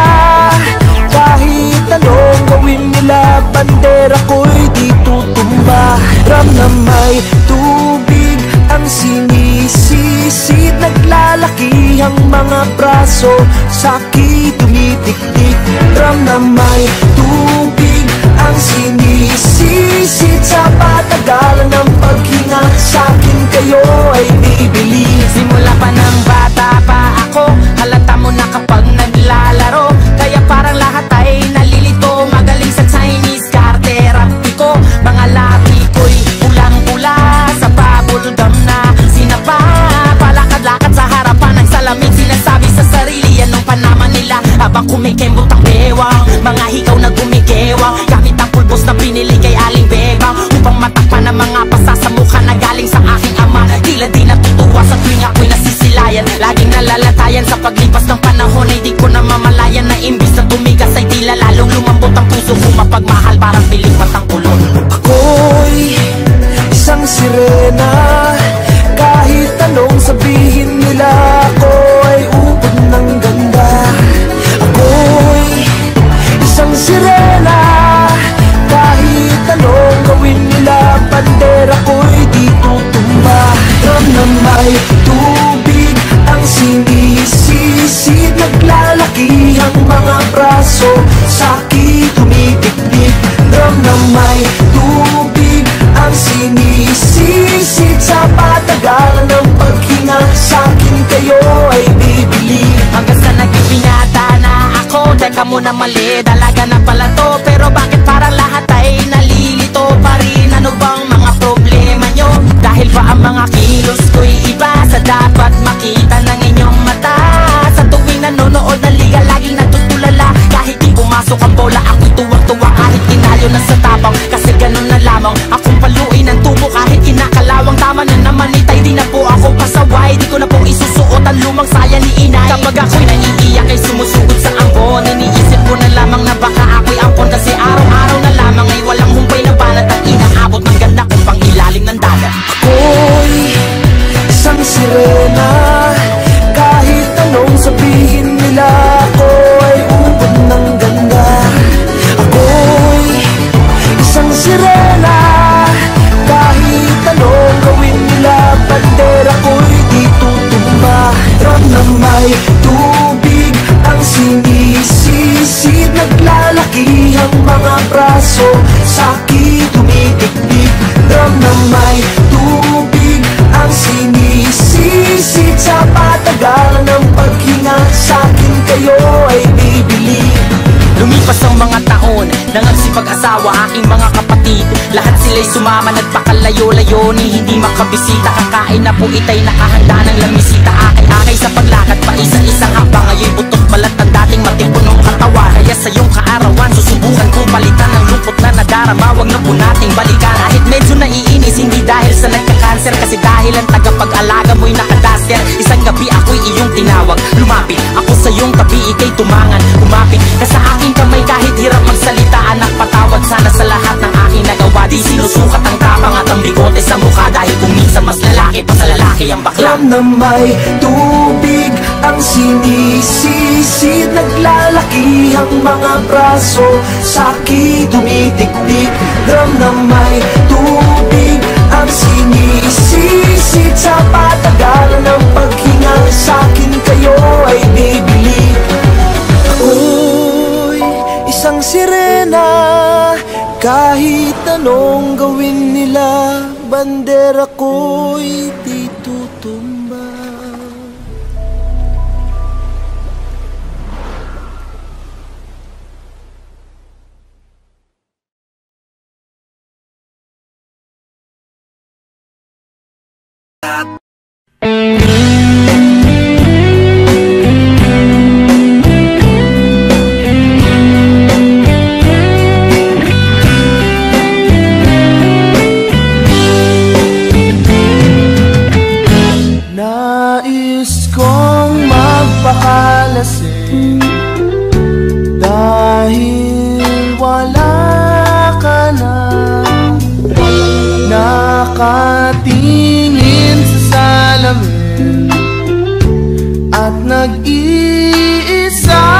Kahit anong gawin nila, bandera ko'y di tutumba. Ram na may tubig ang sinisisid, naglalaki ang mga braso, sa'ki tumitik-tik. Ram na may tubig ang sinisisid, sa patagalan ng paghinga, sa'kin kayo ay bibili. Simula pa ng bata pa ako, halata mo na kapag naglalaro. Kaya parang lahat ay nalilito, magaling sa Chinese karterapy ko. Mga labi ko'y pulang-pula, sa bubblegum na sinapa. Palakad-lakad sa harapan ng salamin, sinasabi sa sarili anong panama nila. Habang kumikembot ang bewang, mga hikaw na gumigewang, gamit ang pulbos na binili kay Aling Bebang, upang matakpan ang mga pasa sa mukha na galing sa aking ama. Tila di natutuwa sa tuwing ako'y nasisilayan, laging nalalatayan sa paglipas ng panahon. Ay di ko na mamalayan na imbis na tumigas ay tila lalong lumambot ang puso ko. Mapagmahal parang pilipat ang kulon. Ako'y isang sirena. Kahit anong sabihin nila, ako ay ubod ng ganda. Ako'y isang sirena. Kahit anong gawin nila, bandera ko'y di tutumba. Ram na may tubig ang sinisisid, naglalaki ang mga braso, sa'ki tumitik-tik. Ram na may tubig ang sinisisid, sa patagalan ng paghinga, sa'kin kayo ay bibili. Hanggang sa naging binata na ako, teka muna mali, dalaga na pala to. Pero bakit parang lahat ay nalilito pa rin? Ano bang mga problema nyo? Dahil ba ang mga kilos ko'y iba sa dapat makita ng inyong mata? Sa tuwing nanonood ng liga, laging natutulala. Kahit di pumasok ang bola, ako'y tuwang-tuwa. Kahit tinalo na sa tabang, kasi ganun na lamang. Akong paluin ng tubo kahit kinakalawang. Tama na naman itay, di na po ako pasaway. Di ko na po isusuot ang lumang saya ni inay. Kapag ako'y naiiyak ay sumusugod sa ambon, iniisip ko na lamang na baka ako'y ampon. Kasi araw-araw na lamang ay walang humpay na banat at inaabot ng ganda kong pang ilalim ng dagat. Ako'y isang sirena. Kahit anong sabihin nila, ako ay ubod ng ganda. Ako'y isang sirena. Kahit anong gawin nila, bandera ko'y di tutumba. Ram na may tubig ang sinisisid, naglalaki ang mga braso, sa'ki tumitik-tik. Ram na may tubig ang sinisisid, sa patagalan ng paghinga, sa'kin kayo ay bibili. Lumipas ang mga taon, nangagsipag-asawa aking mga kapatid. Lahat sila'y sumama, nagpakalayo-layo ni hindi makabisita. Kakain na po itay nakahanda ng lamisita. Akay-akay sa paglakad pa isa-isang habang ngayon butot balat ang dating matipunong katawan. Kaya sa iyong kaarawan, susubukan kong palitan ng lungkot na nadarama. Huwag na po nating balikan. Kahit medyo naiinis, hindi dahil sa nagka-cancer, kasi dahil ang tagapag-alaga mo'y nakadaster. Isang gabi ako'y iyong tinawag, lumapit ako sa iyong tabi, ika'y tumangan. Kumapit ka sa aking kamay kahit hirap magsalita. Anak, patawad sana sa lahat ng aking nagawa. Di sinusukat ang tapang at ang bigote sa mukha, dahil kung minsan mas lalaki pa sa lalaki ang bakla. Ram na may tubig ang sinisisid, naglalaki ang mga braso, sa'ki tumitik-tik. Ram na may tubig ang sinisisid, sa patagalan ng paghinga, sa'kin kayo ay bibili. Ako'y isang sirena. Kahit anong gawin nila, bandera ko'y di tutumba. Nais kong magpakalasing dahil wala ka na. tumingin sa salamin at nag-iisa.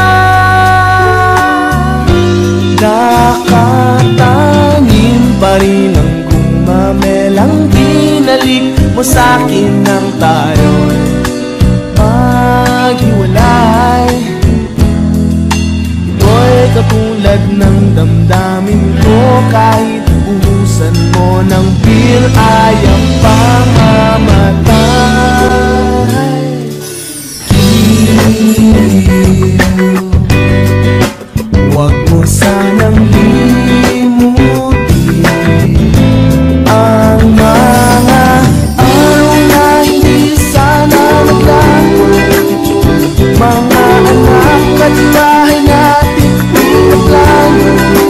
Nakatangin pa rin ang gumamelang binalik mo sa'kin nang tayo'y maghiwalay. Ito'y katulad ng damdamin ko, kahit uhusan mo ng beer ayaw pang mamatay. Huwag mo sanang limutin ang mga araw na hindi sana naglago, mga anak at bahay natin pinaplano.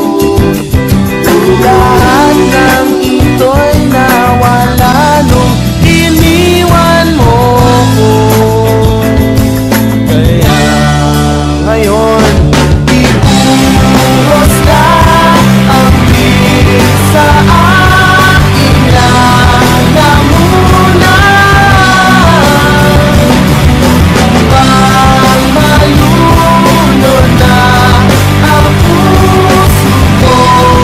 Lahat ng ito'y nawala nung iniwan mo ko. Kaya ngayon ibuhos na ang bilis sa aking lalamunan, upang malunod na ang puso ko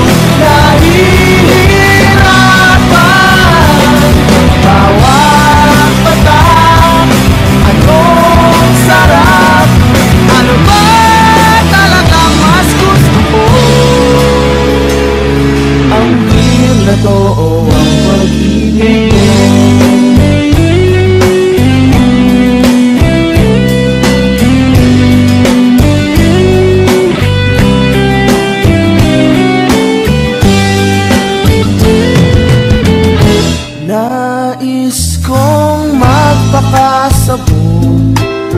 nahihirapan. Bawat patak, anong sarap, ano ba talagang mas gusto ko? Ang beer na to o ang pag-ibig mo? Nais kong magpakasabog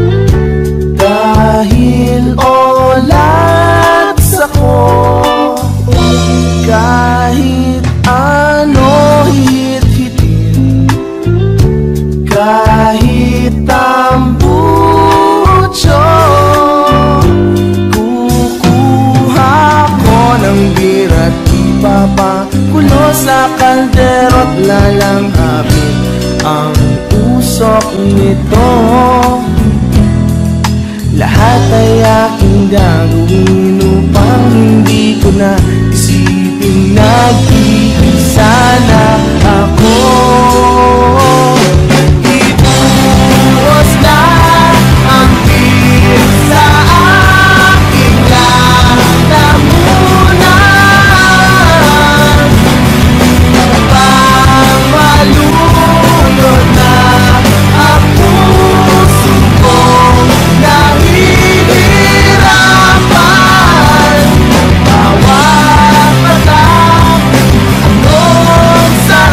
dahil olats ako. Kahit ano hit-hitin, kahit tambucho, kukuha ko ng beer at ipapakulo sa kalderot, lalanghapin ang usok nito. Lahat ay aking gagawin upang hindi ko na isipin nag-iisa na ako. Ibuhos na ang beer sa aking lalamunan, upang malunod na ang puso ko nahihirapan. Bawat patak, anong sarap,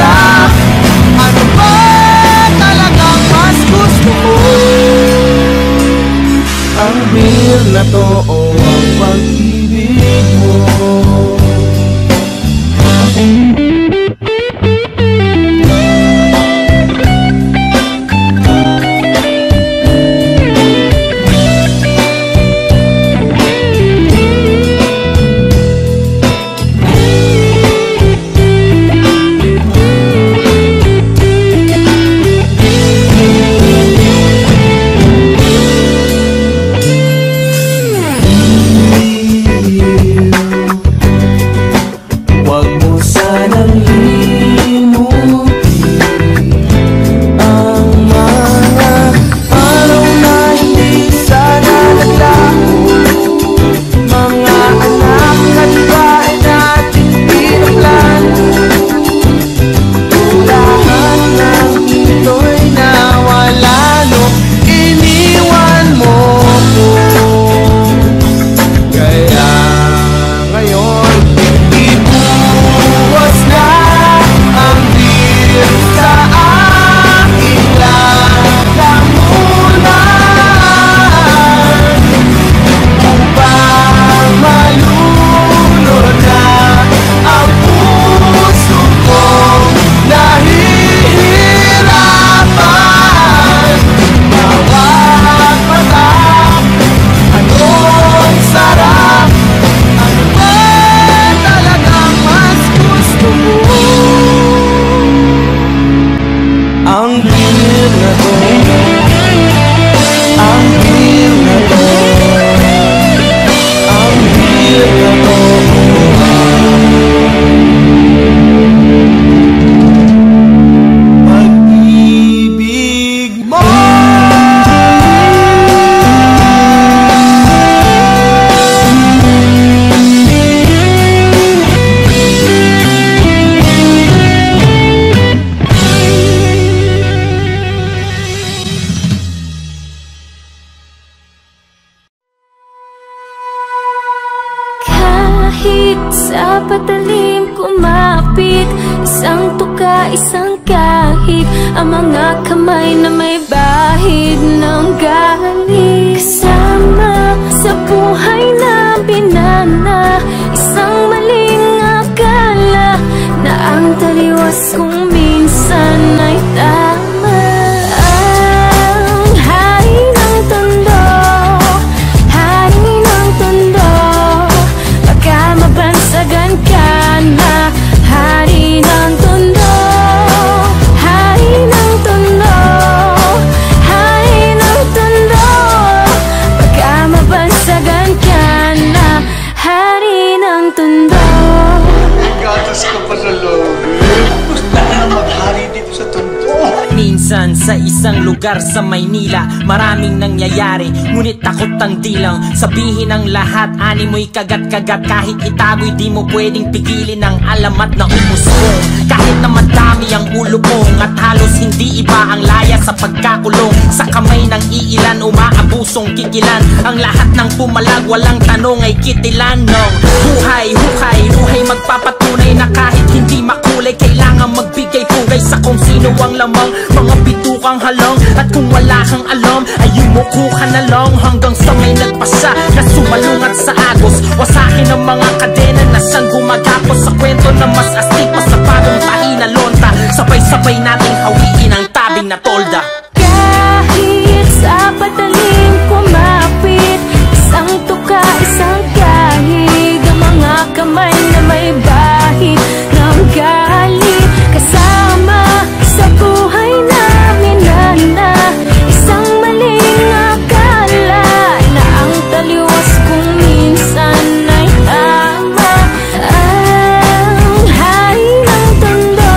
ang mga kamay na may bahid ng galing. Kasama sa buhay na binana, isang maling akala na ang taliwas kong minsan ay tama. Ang hari ng tondo, hari ng tondo, baka mabansagan ka na. Hari ng tondo, hari ng tondo, hari ng tondo, baka mabansagan ka na. Hari ng tondo. Gatas ka pa sa loob. Gusto na maghari dito sa tondo. Minsan sa isang lugar sa Maynila, maraming nangyayari, ngunit takot ang dilang sabihin ang lahat. Ani mo'y kagat-kagat, kahit itago'y di mo pwedeng pigilin ang alamat na umusbong. Kahit na madami ang ulo mong at halos hindi iba ang laya sa pagkakulong. Sa kamay ng iilan umaabusong kikilan, ang lahat ng pumalag walang tanong ay kitilan ng buhay, hukay, buhay magpapatunay na kahit hindi makulay, kailangan magbigay pugay sa kung sino ang lamang. Mga bitukang halang at kung wala kang alam ay yumuko ka na lang hanggang sa may nagpasa na sumalungat sa agos. Wasakin ang mga kadena na siyang gumagapos sa kwento na mas astig pa sa bagong tahi na lonta. Sabay-sabay nating hawiin ang tabing na tolda. Kahit sa padaling kumapit, isang tuka, isang kahig, ang mga kamay na may bahid ng galit. Kasama sa buhay namin na isang maling akala na ang taliwas kung minsan ay tama. Ang hari ng tondo,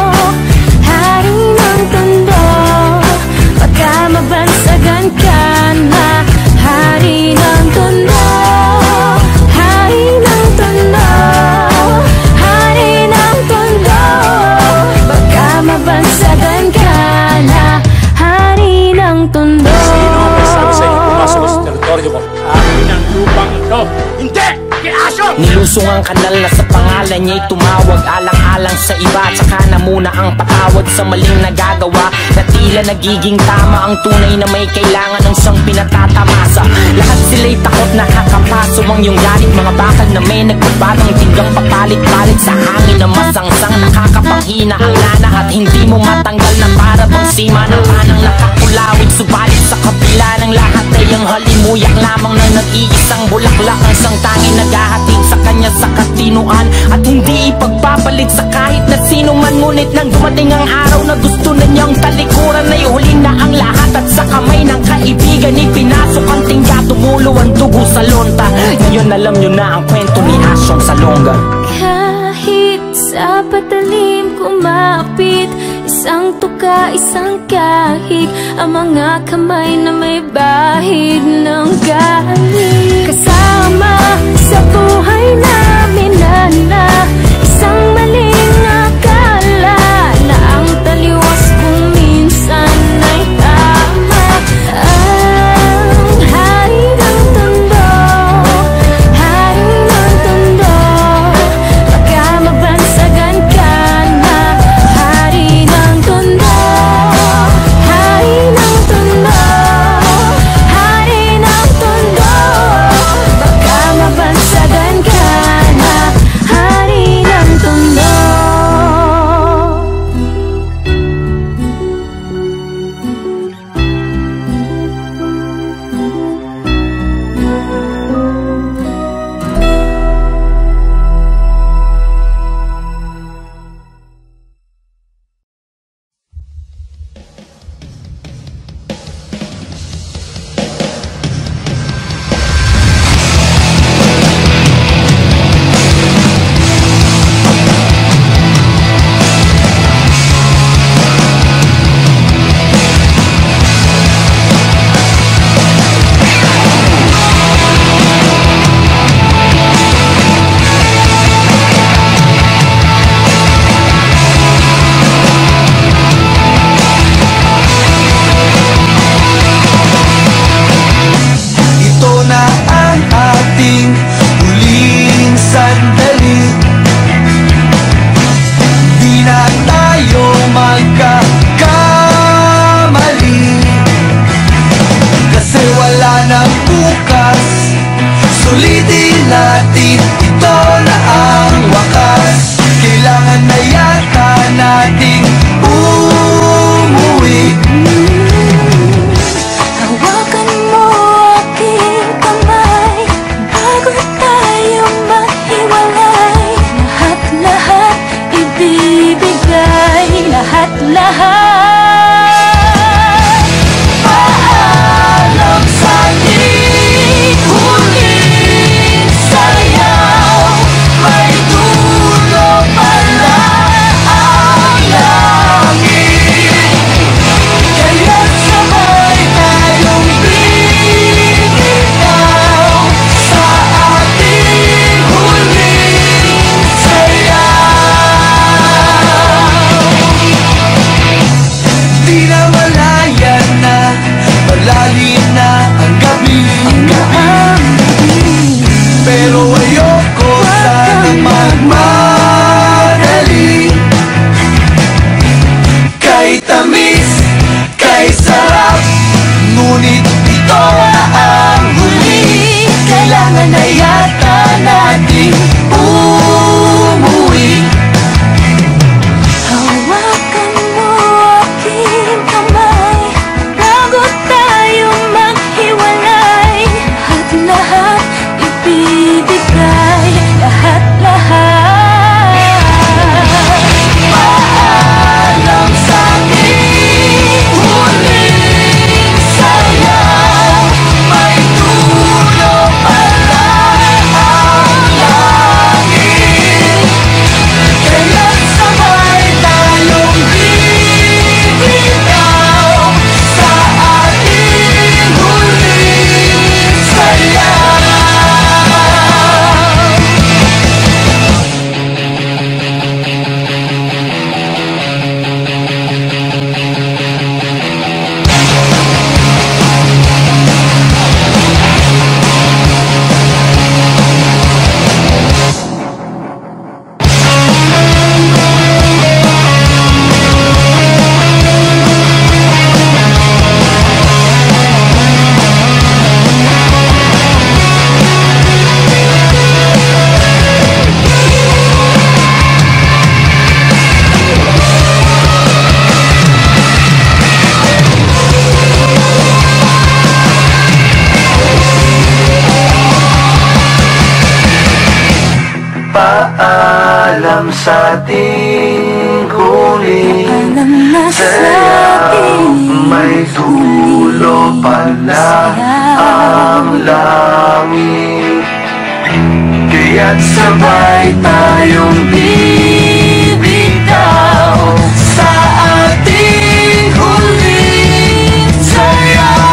hari ng tondo, baka mabansagan ka na. Hari ng tondo, hari ng tondo, hari ng tondo, baka mabansagan ka na. Hari ng tondo. Sino ang may sabi sa'yo pumasok sa teritoryo mo? Amin ang lupang ito. Hindi! Kiaso! Nilusong ang kanal na sa pangalan niya'y tumawag, alang-alang sa iba, tsaka na muna ang patawad sa maling nagagawa, na tila nagiging tama ang tunay na may kailangan ng siyang pinatatamasa. Lahat sila'y takot na kakapaso ang iyong galit, mga bakal na may nagbabatang tinggang papalit-palit sa hangin na masangsang nakakapanghina ang lana at hindi mo matanggal na para bang sima ng panang nakakulawit. Subalit sa kabila ng lahat ay ang halimuyak lamang na nag-iisang bulaklak ang siyang tanging naghahatid sa kanya sa katinuan at hindi ipagpapalit sa kahit na sino man. Ngunit nang dumating ang araw na gusto na niyang talikuran, ay huli na ang lahat at sa kamay ng kaibigan ipinasok ang tingga, tumulo ang dugo sa lonta. Ngayon alam niyo na ang kwento ni Asyong Salonga. Kahit sa patalim kumapit, isang tuka, isang kahig, ang mga kamay na may bahid ng galing. Kasama sa buhay namin na isang maling akala na ang taliwas kung minsan ay tama. Ang hari ng tondo, hari ng tondo, baka mabansagan ka na. Hari ng tondo, hari ng tondo, hari ng tondo, baka mabansagan ka na. Hari kay tamis, kay sarap, ngunit ito na ang huli. Kailangan na yata nating umuwi. Hawakan mo aking kamay bago tayo maghiwalay. At lahat ibibigay, lahat-lahat. Paalam sa'king huling sayaw, may dulo pala ang langit. Kaya't sabay tayong bibitaw sa ating huling sayaw. Paalam sa ating huli, Alam na sa ating may dulo pala ang langit. Kaya't sabay tayong bibitaw sa ating huling sayaw.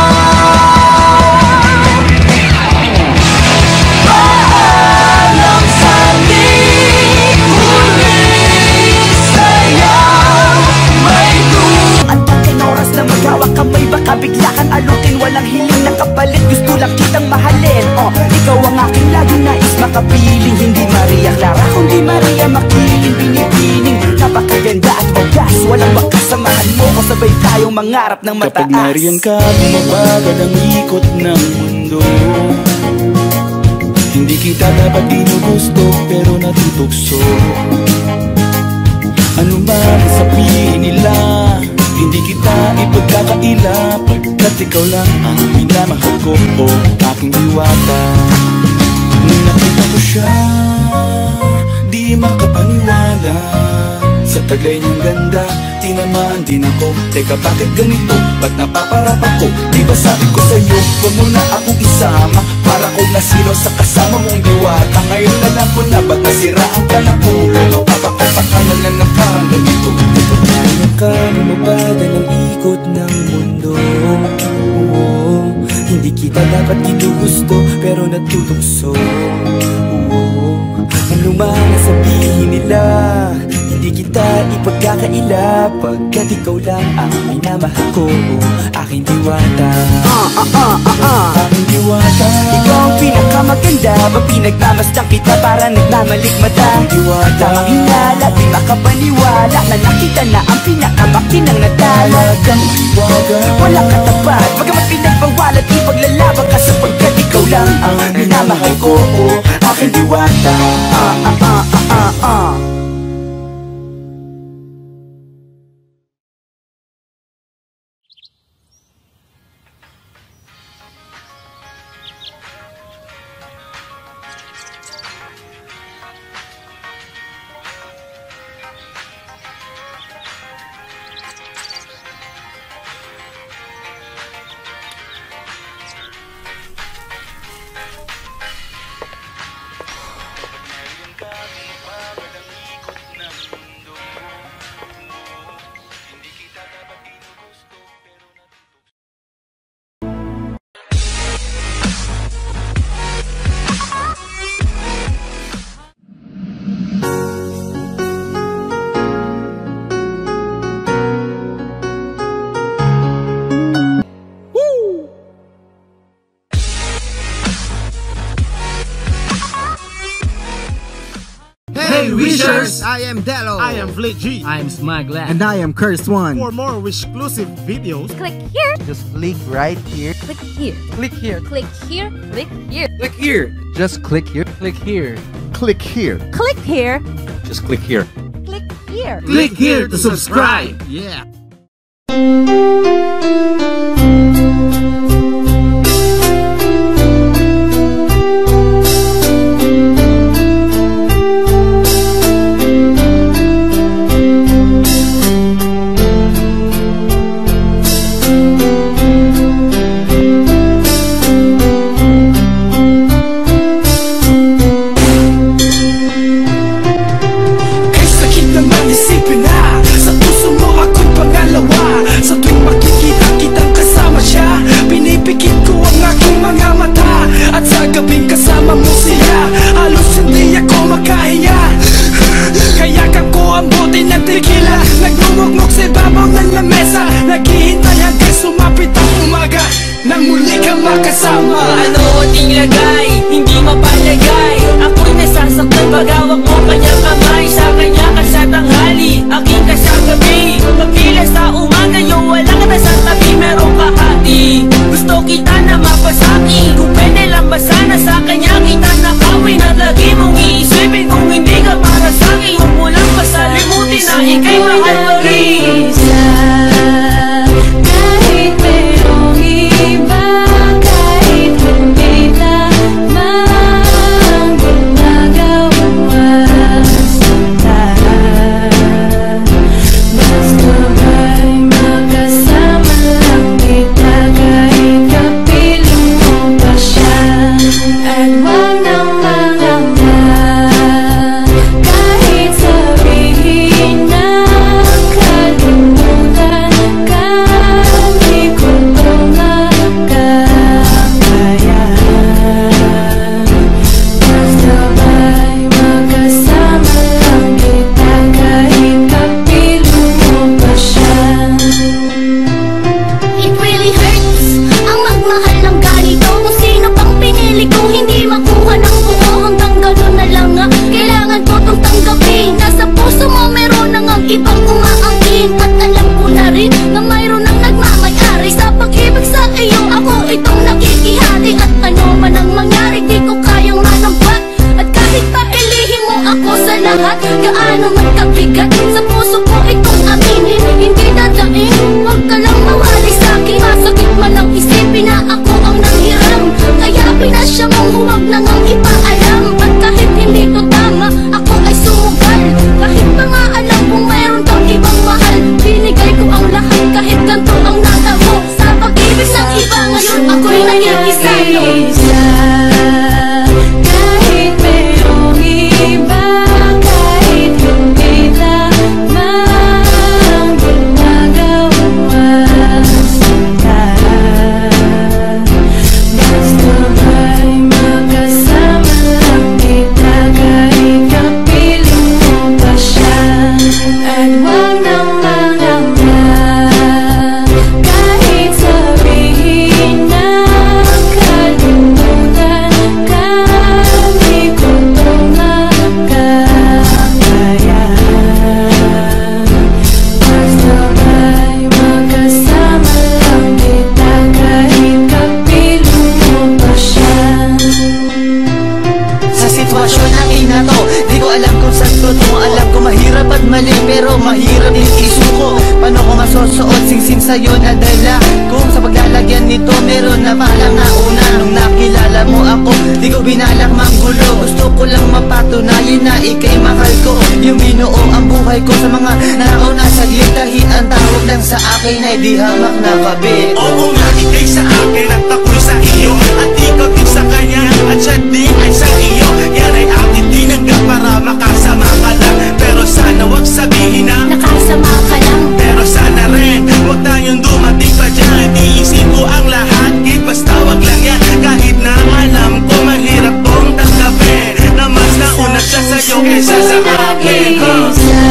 Paalam sa ating huling sayaw, may dulo. Ang pagkain oras na magawa kamay, baka bigla kang alutin. Walang hiling na kapalit, gusto lang kitang mahalin. Oh, ikaw ang aking laging nais makapiling. Hindi Maria Clara, kundi Maria Makiling. Binibining, napakaganda at ogas, walang wakas. Samahan mo ko, sabay tayong mangarap ng mataas. Kapag nariyan ka, bumabagal ang ikot ng mundo. Hindi kita dapat ginugusto, pero natutukso. Ano man sabihin nila, hindi kita ipagkakaila, pagkat ikaw lang ang minamahal ko, o aking diwata. Nung nakita ko siya, di makapaniwala. Sa taglay niyang ganda, tinamaan din ako. Teka, bakit ganito? Ba't napaparap ako? Di ba sabi ko sa'yo, huwag mo na akong isama, para kong nasilo sa kasama mong diwata. Ngayon alam ko na, ba't nasiraan ka na ulo? Papakapakanan na ng parang ganito. Kaya ka lumabada ng ikot ng mundo. Oo, hindi kita dapat ginugusto, pero natutukso. Oo, ang lumang sabihin nila, hindi kita ipagkakaila, pagkat ikaw lang ang minamahal ko, aking diwata. Ah, ah, ah, ah, ah. Aking diwata. Ikaw ang pinakamaganda, ba pinagmamasdan kita para nagmamalikmata. Diwata. Tamang hinala, di makapaniwala, na nakita na ang pinakamakinang natala. Talagang hiwaga, Walang katapat, bagamat pinagbawalat, ipaglalaban ka sapagkat ikaw lang ang minamahal ko, aking diwata. Ah, ah, ah, ah, ah, ah. Cheers! I am Delo. I am Fleet G. I'm Smugler. And I am Curse One. For more exclusive videos, Click here. Just click right here. Click here. Click here. Click here. Click here. Click here. Just click here. Click here. Click here. Click here. Just click here. Click here. Click here to subscribe. Yeah. Ano ating lagay, hindi mapalagay. Ako'y nasasaktan pag hawak mo kanyang kamay. Sa kanya ka sa tanghali, aking ka sa gabi. Pagpila sa umaga, yung wala ka na sa tabi. Meron ka hati, gusto kita na mapasaki. Kung pwede lang ba sana sa kanya kita nakawin. At lagi mong iisipin kung hindi ka para sa'kin. Huwag mo lang pasalimutin na ika'y mahal pa rin. Kahit merong iba, kahit hindi tama ang ginagawang masita, basta ba'y magkasama lang kita. Kahit kapiling mo pa siya, at huwag nang mangamba. Kahit sabihin na kalimutan ka, di ko to makakayahan. Basta ba'y magkasama lang kita. Kahit kapiling mo pa siya. It really hurts ang magmahal ng ganito. Kung sino pang pinili ko, hindi makuha ng buo. Hanggang gano'n na lang nga, kailangan ko tong tanggapin. Nasa puso mo meron nang ang ibang umaangkin. At alam ko na rin na mayroon nang nagmamayari sa pag-ibig sa iyo. Ako itong nakikihati. At ano man ang mangyari, di ko kayang manampat. At kahit pa ilihim mo ako sa lahat, gaano man kabigat, sa puso ko itong aminin. Hindi dadaing, huwag ka lang mawali sa'kin. Masakit man ang isipin na ako ang nanghiram, kaya pinasya mong huwag na ngang ipaalam. At kahit hindi to tama, ako ay sumugal. Kahit pa nga alam kong mayroon kang ibang mahal, binigay ko ang lahat kahit ganito ang natamo. Sa pag-ibig ng iba ngayon, ako'y nag-iisa. Kahit merong iba, kahit hindi tama ang ginagawang masita, basta ba'y magkasama lang kita. Kahit kapiling mo pa siya, at huwag nang mangamba. Kahit sabihin na kalimutan ka, di ko to makakayahan. Basta ba'y magkasama lang kita. Kahit kapiling mo pa siya. Sa sitwasyon ng ina to, di ko alam kung saan totoo. Alam ko mahirap at mali, pero mahirap din isuko. Paano ko masusuot singsing sa'yo na dala? Kung sa paglalagyan nito meron na palang nauna. Nung nakilala mo ako, di ko binalak manggulo. Gusto ko lang mapatunayan na ika'y mahal ko. Yung binuo ang buhay ko sa mga nauna. Saglit tahian, tawag lang sa akin ay di hamak na kabi. Oo nga, ika'y sa akin at ako'y sa iyo. At ikaw din sa kanya at siya din ay sa iyo. Yan ay akin tinanggap para makasama ka lang. Pero sana wag sabihin na Nakasama ka lang. pero sana rin wag tayong dumating pa dyan. Iisip ko ang lahat, git basta wag lang yan. Kahit na alam ko mahirap kong tanggapin na mas nauna siya sa'yo kaysa sa akin. Isa,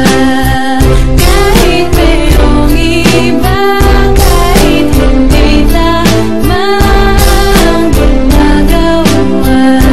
kahit merong iba, kahit hindi tama ang ginagawang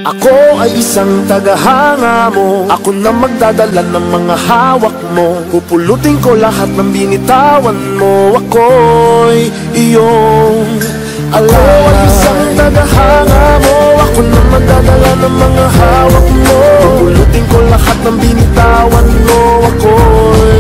Ako ay isang tagahanga mo, ako na magdadala ng mga hawak mo. Pupulutin ko lahat ng binitawan mo. Ako'y iyong alay. Ako ay isang tagahanga mo, ako na magdadala ng mga hawak mo. Pupulutin ko lahat ng binitawan mo. Ako'y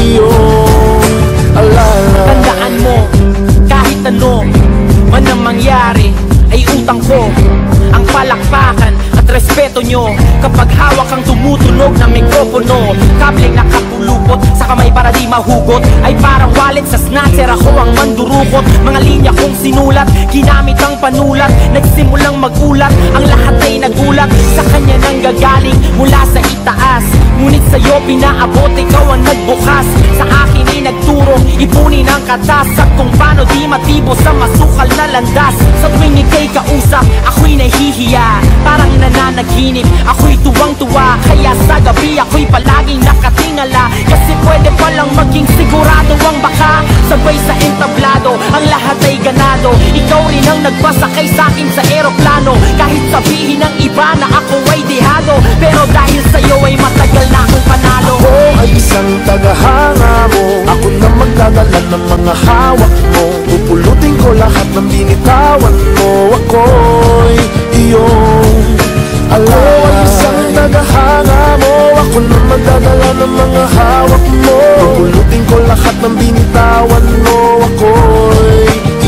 iyong alay. Tandaan mo, kahit ano man ang mangyari, ay utang ko ang palakpakan at respeto nyo. Kapag hawak ang tumutunog ng mikropono, kableng nakapulupot sa kamay para di mahugot, ay parang wallet sa snatcher, ako ang mandurukot. Mga linya kong sinulat, ginamit ang panulat. Nagsimulang magulat, ang lahat ay nagulat. Sa kanya nang gagaling mula sa itaas, ngunit sa'yo pinaabot, ikaw ang nagbukas. Sa akin ay nagturo, ipunin ang katas, at kung paano di matibo sa masukal na landas. Sa tuwing ika'y kausap, ako'y nahihiya, parang nananaginip. Ako'y tuwang-tuwa, kaya sa gabi ako'y palaging nakatingala. Kasi pwede palang maging sigurado ang baka sabay sa entablado, ang lahat ay ganado. Ikaw rin ang nagbasakay sa'kin sa eroplano. Kahit sabihin ng iba na ako ay dehado, pero dahil sa'yo ay matagal na akong panalo. Ako ay isang tagahanga mo, ako na magdadala ng mga hawak mo. Pupulutin ko lahat ng binitawan mo. Ako'y iyong alay. Ako ay isang tagahanga mo, ako na magdadala ng mga hawak mo. Pupulutin ko lahat ng binitawan mo. Ako'y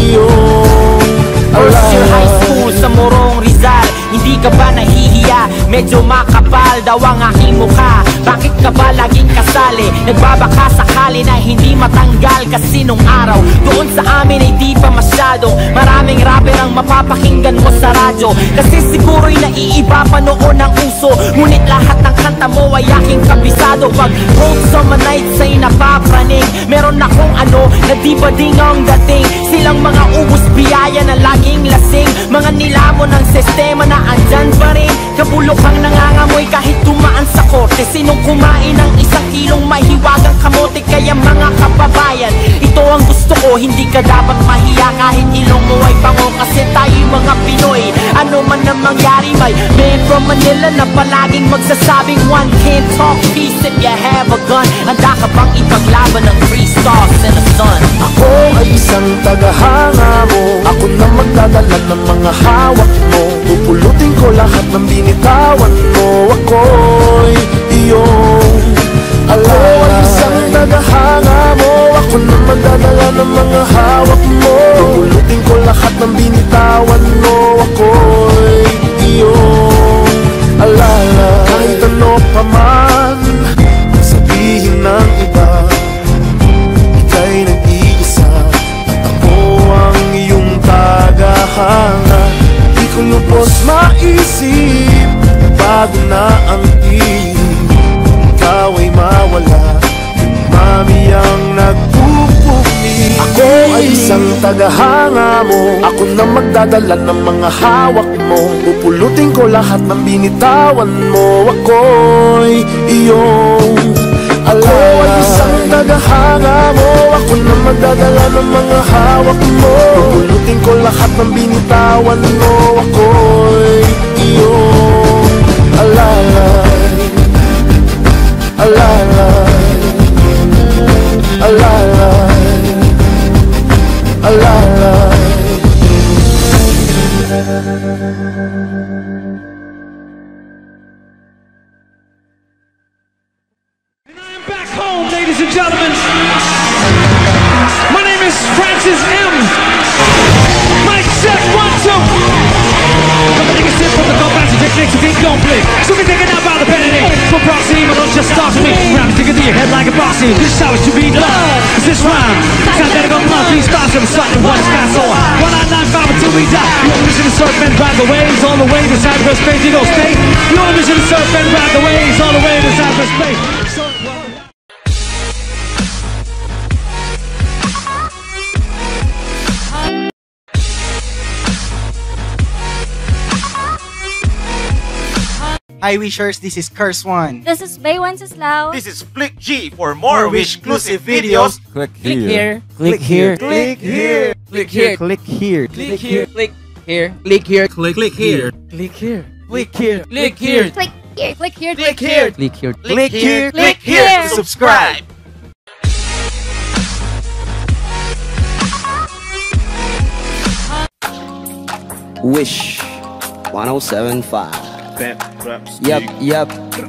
iyong alay. First year high school sa Morong Rizal, hindi ka ba nahihiya? Medyo makapal daw ang aking mukha. Bakit ka ba laging kasali? Nagbabaka sakali na hindi matanggal. Kasi nung araw, doon sa amin ay di pa masyado. Maraming rapper ang mapapakinggan mo sa radyo. Kasi siguro'y naiiba pa noon ang uso, ngunit lahat ng kanta mo ay aking kabisado. Pag cold summer nights ay napapraning, meron akong ano na di ba ding ang dating. Silang mga ubus biyaya na laging lasing, mga nilamon ng sistema na andyan pa rin. Kabulokang nangangamoy kahit tumaan sa korte. Sinong kumain ng isang kilong mahiwagang kamote? Kaya mga kababayan, ito ang gusto ko, hindi ka dapat mahiya kahit ilong mo ay bango. Kasi tayo'y mga Pinoy, ano man ang mangyari, may man from Manila na palaging magsasabing one can't talk peace if you have a gun. Handa ka bang ipaglaban ng three stars in the sun? Ako ay isang tagahanga mo, ako na magdadala ng mga hawak mo. Pupulutin ko lahat ng binitawan mo. Ako'y iyong alay. Ako ay isang tagahanga mo, ako na magdadala ng mga hawak mo. Pupulutin ko lahat ng binitawan mo. Ako'y iyong alay. Kahit ano pa man sabihin ng iba, ika'y nag-iisa at ako ang iyong tagahanga. Di ko lubos maisip na bago na ang ihip, ikaw ay mawala, mami ang nagpupuli. Ako ay isang tagahanga mo, ako na magdadala ng mga hawak mo. Pupulutin ko lahat ng binitawan mo. Ako'y iyong alay. Ako ay isang tagahanga mo, ako na magdadala ng mga hawak mo. Pupulutin ko lahat ng binitawan mo. Ako'y iyong alalay, alalay, alalay, alalay. Ladies and gentlemen, my name is Francis M. Mic check, one, two. Come take a sip from the combat techniques of King Play. So we take it out by the pen and ink. For proxy, but don't just start me. Round to your head like a boxy. This show is to be done. Is this rhyme? Sound that I got monthly stars from something one sky so on. One nine nine five until we die. Your mission to surf and ride the waves all the way to cyberspace. You don't stay. Your mission to surf and ride the waves all the way to cyberspace. So Hi Wishers, this is Curse One. This is Bay Wenceslao. This is Flick G. For more Wish-exclusive videos, click Click here. here. Click here. Click here. Click here. Click here. Click here. Click here. Click here. Click here. Click here. Click here. Click here. Click here. Click here. Click here. Click here. Click here. Click here. Click Click here here. to subscribe. Wish one oh seven point five. Bam, raps. Yep, yep.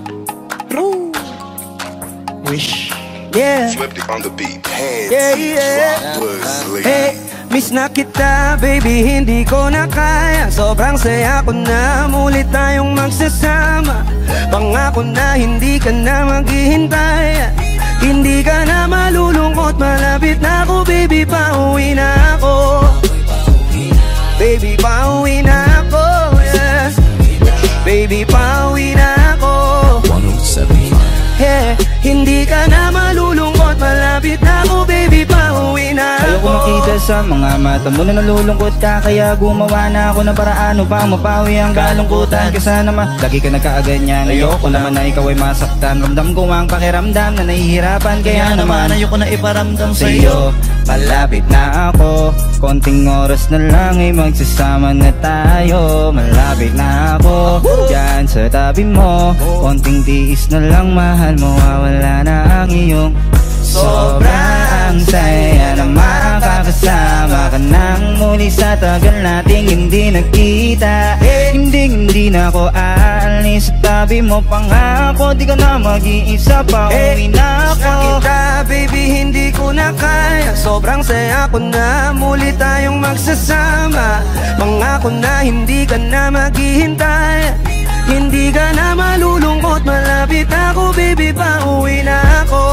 Wish. Yeah. Flipped it on the beat. Hands. Yeah, yeah. Was lit. Hey, miss na kita, baby, hindi ko na kaya. Sobrang saya ko na, muli tayong magsasama. Pangako na hindi ka na maghihintay. Hindi ka na malulungkot, malapit na ako, baby, pauwi na ako. Baby, pauwi na ako, yes. Baby, pauwi na ako. one oh seven point five. Yeah, hindi ka na malulungkot, malapit na ako, baby, pauwi na Ayoko ako. makita sa mga mata mo na nalulungkot ka, kaya gumawa na ako ng paraan upang mapawi ang kalungkutan. Kesa naman, lagi ka nagkaaganyan. Ayoko naman na ikaw ay masaktan. Ramdam ko ang pakiramdam na nahihirapan, kaya naman ayoko na iparamdam sa'yo. Palapit na ako, konting oras na lang ay magsasama na tayo. Malapit na ako, dyan sa tabi mo. Konting tiis na lang, mahal, mawawala na ang iyong sobrang saya na makakasama ka nang muli sa tagal nating hindi nagkita. Hindi, hindi na ako aalis sa tabi mo. Pangako, di ka na mag-iisa, pauwi na ako. Kita, baby, hindi ko na kaya. Sobrang saya ko na, muli tayong magsasama. Pangako na hindi ka na maghihintay. Hindi ka na malulungkot, malapit ako, baby, pauwi na ako.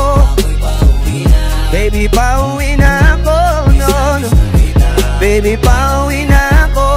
Baby, pauwi na ako, no, no. Baby, pauwi na ako.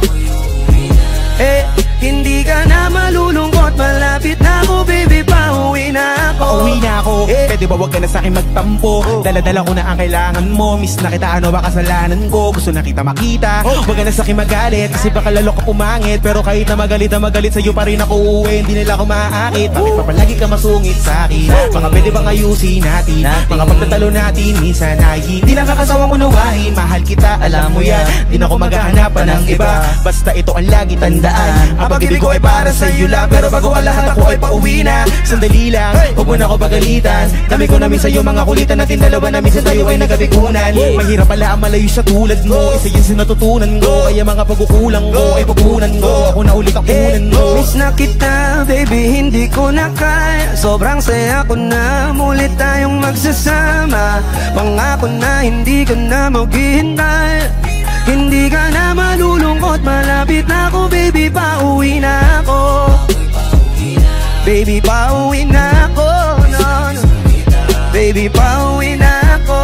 Eh, hindi ka na malulungkot, malapit na ako, baby, pauwi na ako. Pauwi na ako, eh. Pwede ba wag ka na sa'kin magtampo? Dala-dala ko na ang kailangan mo. Miss na kita, ano ba kasalanan ko? Gusto na kita makita, wag ka na sa'kin magalit, kasi baka lalo ka pumangit. Pero kahit na magalit na magalit, sa'yo pa rin ako uuwi. Hindi nila ako maaakit, bakit pa palagi ka masungit sa'kin? Mga pwede bang ayusin natin? Mga pagtatalo natin, minsan ay hindi nakakasawang unawain. Mahal kita, alam mo yan, di na ako maghahanapan ng iba. Basta ito ang lagi tandaan, ang pag-ibig ko ay para sa'yo lang. Pero bago ang lahat, ako ay pauwi na. Sandali lang, huwag mo na ako pagalitan. Dami ko na min sa'yo mga kulitan natin dalawa, na minsan tayo ay nagkabikunan. Mahirap pala ang malayo sa tulad mo, isa yun sa natutunan ko. Kaya mga pagkukulang ko ay pagkunan ko. Ako na ulit ang kunan mo. Miss na kita, baby, hindi ko na kaya. Sobrang saya ko na, muli tayong magsasama. Pangako na hindi ka na maghihintay. Hindi ka na malulungkot, malapit na ako, baby, pauwi na ako. Baby, pauwi na ako, no, no. Baby, pauwi na ako.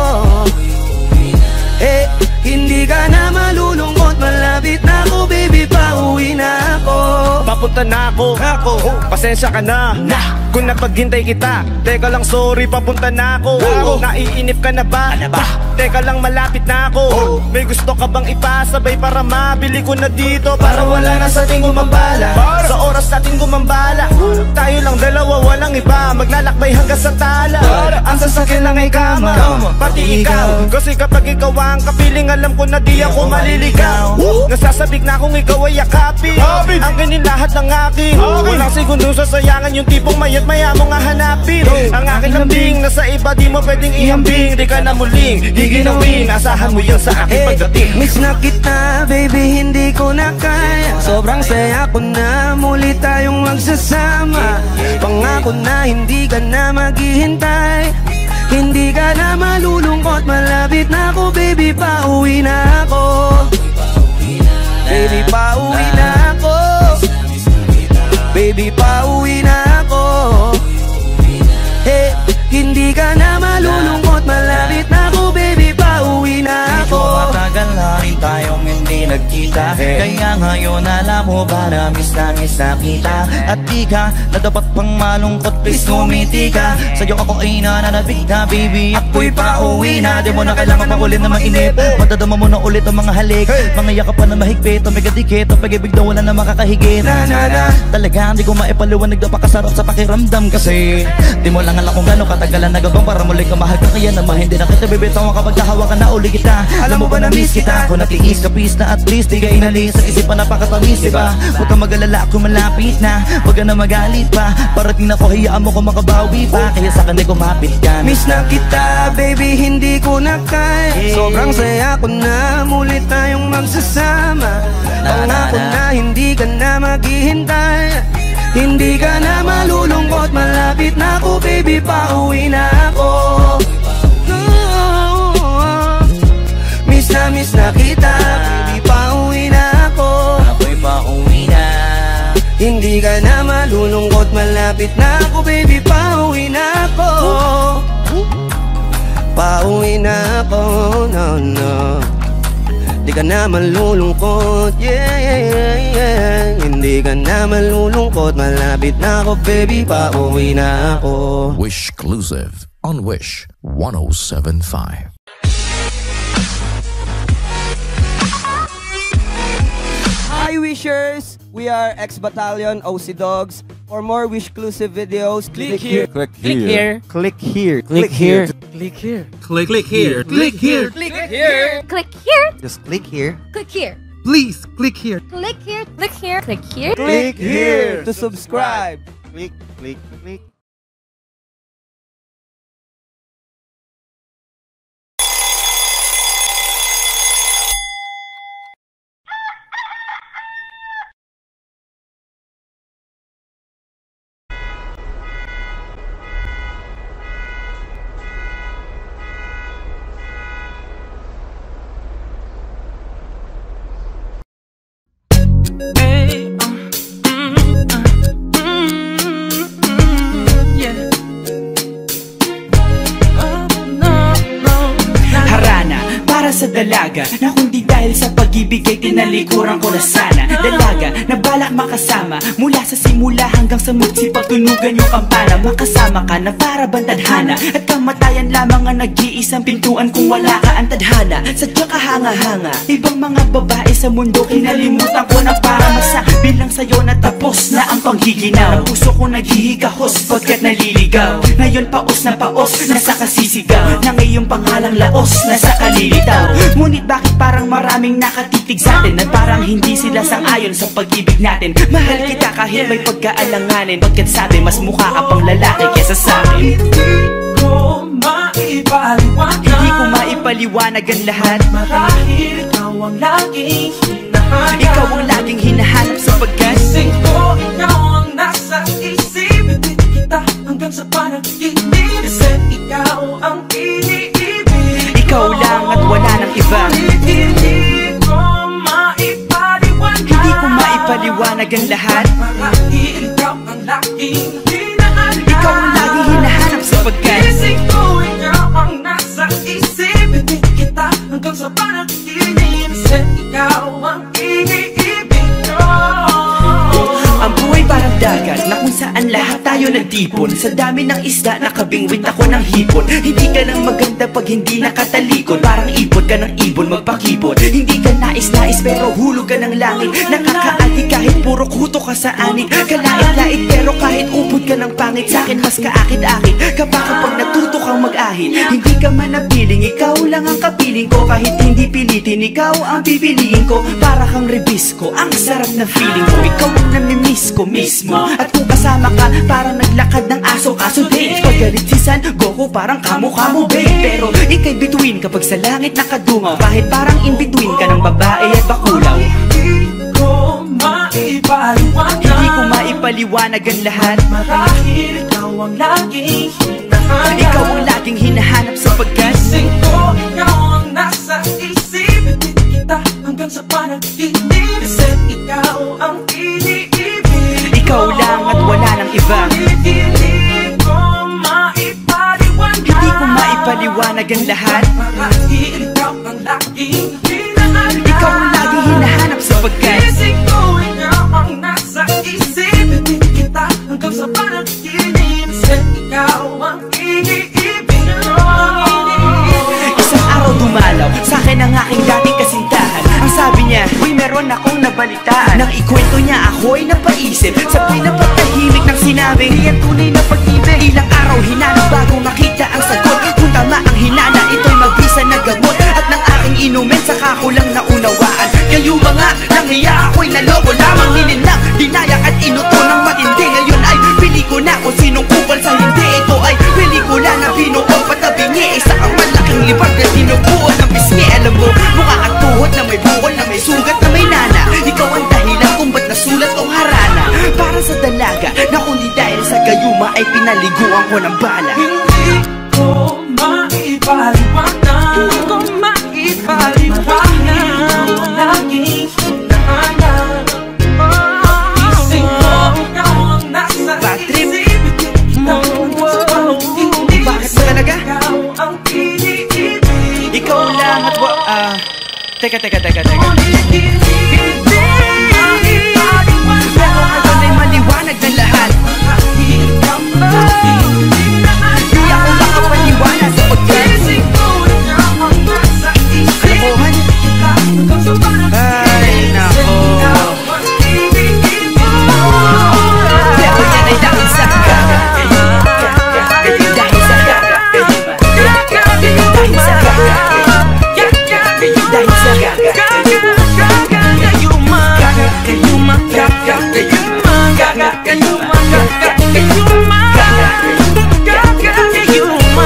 Eh, hindi ka na malulungkot, malapit na ako, baby, pauwi na ako. Papunta na ako, ako, pasensya ka na, na. Kung napaghintay kita, teka lang, sorry, papunta na ako, ako. Naiinip ka na ba? Ano ba? Teka lang, malapit na ako, oh. May gusto ka bang ipasabay para mabili ko na dito? Para wala na sa ating gumambala, para. Sa oras natin gumambala, tayo lang dalawa, walang iba. Maglalakbay hanggang sa tala, para. Ang sasakyan lang ay kama, kama. Pati ikaw, kasi kapag ikaw ang kapiling, alam ko na di ako maliligaw. Nasasabik na kung ikaw ay yakapin, ang ganin lahat ng akin. Walang segundong sasayangan, yung tipong mayat maya mo nga hanapin. Ang aking lambing, nasa iba di mo pwedeng ihambing. Di ka na muling giginawin, asahan mo yan sa aking pagdating. Miss na kita, baby, hindi ko na kaya. Sobrang saya ko na, muli tayong magsasama. Pangako na hindi ka na maghihintay. Hindi ka na malulungkot, malapit na ako, baby, pauwi na ako. Baby, pauwi na ako. Baby, pauwi na ako. Eh, hindi ka na malulungkot, malapit na ako, baby, pauwi na ako. Matagal na rin tayong hindi nagkita, kaya ngayon alam mo ba na miss na miss na kita. At di ka na dapat pang malungkot, please ngumiti ka. Sa'yo ako ay nananabik na, baby, ako'y pauwi na. Di mo na kailangan makulit na mainip, madadama mo na ulit ang mga halik. Mga yakap pa na mahigpit, o megadikit, o pag-ibig na wala na makakahigit. Na na na, talaga hindi ko maipaliwanag na pakasarap sa pakiramdam. Kasi di mo lang alam kung gano'ng katagalan nagabang para muli ka mahal ka. Kaya naman hindi na kita bibitaw kapag nahawa ka na uli kita. Alam mo ba na miss kita, kung natiis ka, peace na at least di ka inali madali sa isip pa napakatamis, diba? Huwag kang mag-alala, ako malapit na. Huwag ka na magalit pa, parating na ko, hayaan mo ko makabawi pa. Kaya sa kanil kumapit ka na. Miss na kita, baby, hindi ko na kaya. Sobrang saya ko na, muli tayong magsasama. Pangako na hindi ka na maghihintay, hindi ka na malulungkot. Malapit na ako, baby, pauwi na ako. Miss na miss na kita, baby, pauwi na ako. Ako'y pauwi na. Hindi ka na malulungkot, malapit na ako, baby, pauwi na ako. Pauwi na ako, no, no. Hindi ka na malulungkot, yeah, yeah, yeah. Hindi ka na malulungkot, malapit na ako, baby, pauwi na ako. Wishclusive on Wish one oh seven point five. Hi Wishers! We are X-Battalion O C Dogs. For more Wishclusive videos, click, click here. Click Click here. Click here. Click here. Click here. Click, click here. Click here. Click here. Click here. Just click here. Click here. Please click here. Click here. Click here. Click here. Click here to subscribe. Click, click, click. Sa dalaga na kundi dahil sa pag-ibig ay tinalikuran ko na sana. Dalaga na balak makasama mula sa simula hanggang sa magsipag tunugan yung kampana. Makasama ka na para bantadhana at kamatayan lamang ang nag-iisang pintuan kung wala ka ang tadhana. Sadya ka hanga-hanga, ibang mga babae sa mundo kinalimutan ko na para masabi lang sa'yo na tapos na ang panghihinaw. Puso ko naghihigahos pagkat naliligaw. Ngayon paos na paos, nasa kasisigaw na ngayong pangalang laos, nasa kalilitaw. Ngunit bakit parang maraming nakatitig sa atin at parang hindi sila sang-ayon sa pag-ibig natin. Mahal kita kahit may pagkaalanganin, pagkat sabi mas mukha ka pang lalaki kesa sa akin. Hindi ko maipaliwanag, hindi ko maipaliwanag ang lahat. Marahil ikaw ang laging hinahanap, ikaw ang laging hinahanap sapagkat gising ko, ikaw ang nasa isip. Hindi kita hanggang sa panaginip, kasi ikaw ang iniibig. Ikaw lang at wala nang iba. Hindi ko maipaliwanag, hindi ko maipaliwanag ang lahat. Marahil ikaw ang laging hinahanap, ikaw ang laging hinahanap sapagkat gising ko, ikaw ang nasa isip. Hindi kita hanggang sa panaginip, kasi ikaw ang iniibig ko. Ang buhay parang dagat na kung saan lahat tayo nagtipon. Sa dami ng isda nakabingwit ako ng hipon. Hindi ka lang maganda pag hindi nakatalikod. Parang ipot ka ng ibon magpakipot. Hindi ka nais-nais pero hulog ka ng langit. Nakakaati kahit puro kuto ka sa anik. Kalait-lait pero kahit upod ka ng pangit. Sa'kin mas kaakit-akit kapag kapag natuto kang mag-ahit. Hindi ka man napiling, ikaw lang ang kapiling ko. Kahit hindi pilitin, ikaw ang pipiliin ko. Para kang rebisco, ang sarap na feeling ko. Ikaw ang namimiss ko mismo. At kung kasama ka, parang naglakad ng aso-aso days. Pag galit si San Goku, parang kamo-kamo babe. Pero ika'y bituin kapag sa langit nakadungaw. Kahit parang in-between ka ng babae at bakulaw. Hindi ko maipaliwanag, hindi ko maipaliwanag ang lahat. Marahil ikaw ang laging hinahanap, ikaw ang laging hinahanap sapagkat gising ko, ikaw ang nasa isip. Hindi kita hanggang sa panaginip, kasi ikaw ang iniibig. Ikaw lang at wala nang iba. Hindi ko maipaliwanag, hindi ko maipaliwanag ang lahat. Marahil ikaw ang laging hinahanap, ikaw ang laging hinahanap sapagkat gising ko, ikaw ang nasa isip. Hindi kita hanggang sa panaginip, kasi ikaw ang iniibig ko. Isang araw dumalaw sa'kin ang aking dating kasintahan. Ang sabi niya, uy meron akong nabalitaan. Nang ikwento niya ako'y napaisip, sabay na pagtahimik ng sinabi, di yan tunay na pag-ibig. Ilang araw hinanap bago makita ang sagot. Kung tama ang hinana, ito'y magbisa na gamot. At nang aking inumin, saka ko lang naunawaan. Kayo mga nang Gagawan ko ng bala. Hindi ko maipaliwanag, hindi ko maipaliwanag ang laging hinahanap. Isip mo, ikaw ang nasa isip mo. Hindi bakit ba talaga? ikaw ang iniibig. Ikaw lang at wa... Ah... Teka, teka, teka, teka. Hindi Pero ngayon ay maliwanag na lahat. Di ako makapaniwala sa pag-ibig. Kalokohan. Ay, nako. Pero yan ay dahil sa gaga. Dahil sa gaga. Dahil sa gaga. Dahil sa gaga. Kayuma, kayuma, gaga, kayuma, gaga, kayuma, gaga, kayuma, gaga, kayuma.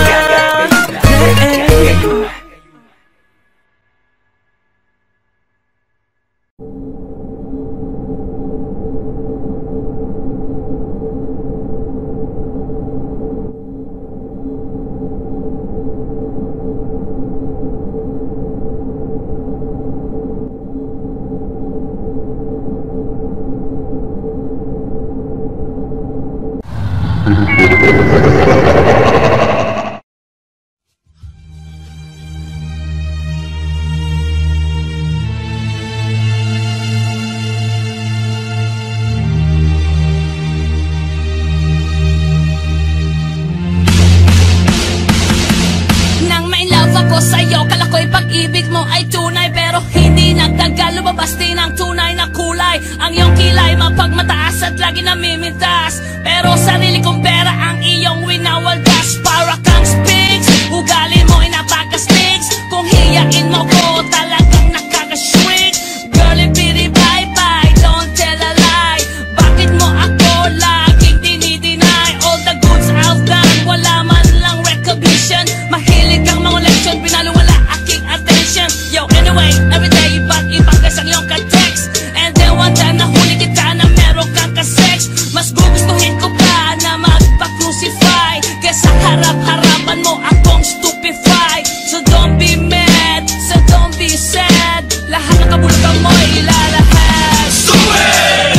Nang may love ako sa'yo, kala ko'y pag-ibig mo ay tunay, pero hindi nagtagal, lumabas din ang tunay na kulay. Ang iyong kilay mapagmataas at lagi namimintas, pero sarili kong pera ang iyong winawaldas. Para kang spigs, ugali mo'y napaka-stigs. Kung hiyain mo ko, talagang nakaka-shrink. Girlie, bitty, bye-bye, don't tell a lie. Bakit mo ako laging dinideny? All the goods I've done, wala man lang recognition. Mahilig kang mga leksyon, pinalo wala aking attention. Yo, anyway, everyday iba't ibang gas ang iyong ka-text. And then one time nahuli kita na meron kang ka-sex. Mas gugustuhin ko pa na magpa-crucify kesa harap-harapan mo akong stupefy. So don't be mad, so don't be sad. Lahat ng kabulutan mo ilalahad. Stupid!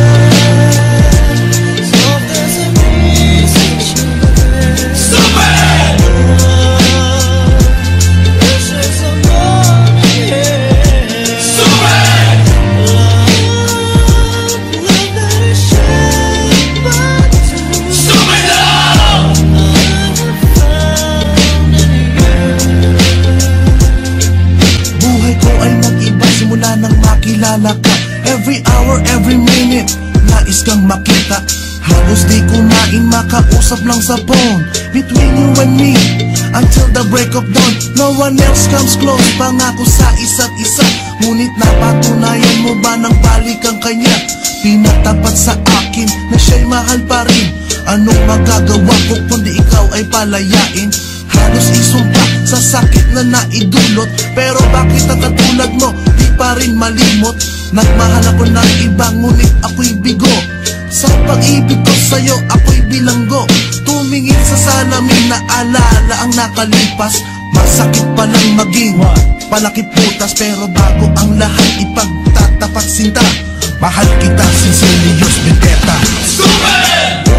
Kilala ka, every hour, every minute nais kang makita. Halos di kumain, makausap lang sa phone. Between you and me, until the break of dawn. No one else comes close, pangako sa isa't isa. Ngunit napatunayan mo ba ng balik ang kanya? Pinatapat sa akin na siya'y mahal pa rin. Anong magagawa ko kundi ikaw ay palayain? Halos isumpa sa sakit na naidulot, pero bakit ang katulad mo di pa rin malimot? Nagmahal ako ng iba ngunit ako'y bigo. Sa pag-ibig ko sa'yo ako'y bilanggo. Tumingin sa salamin na alala ang nakalipas. Masakit palang maging palakip putas, pero bago ang lahat ipagtatapat sinta. Mahal kita sincerely, Diyos Bendetta. Stupid!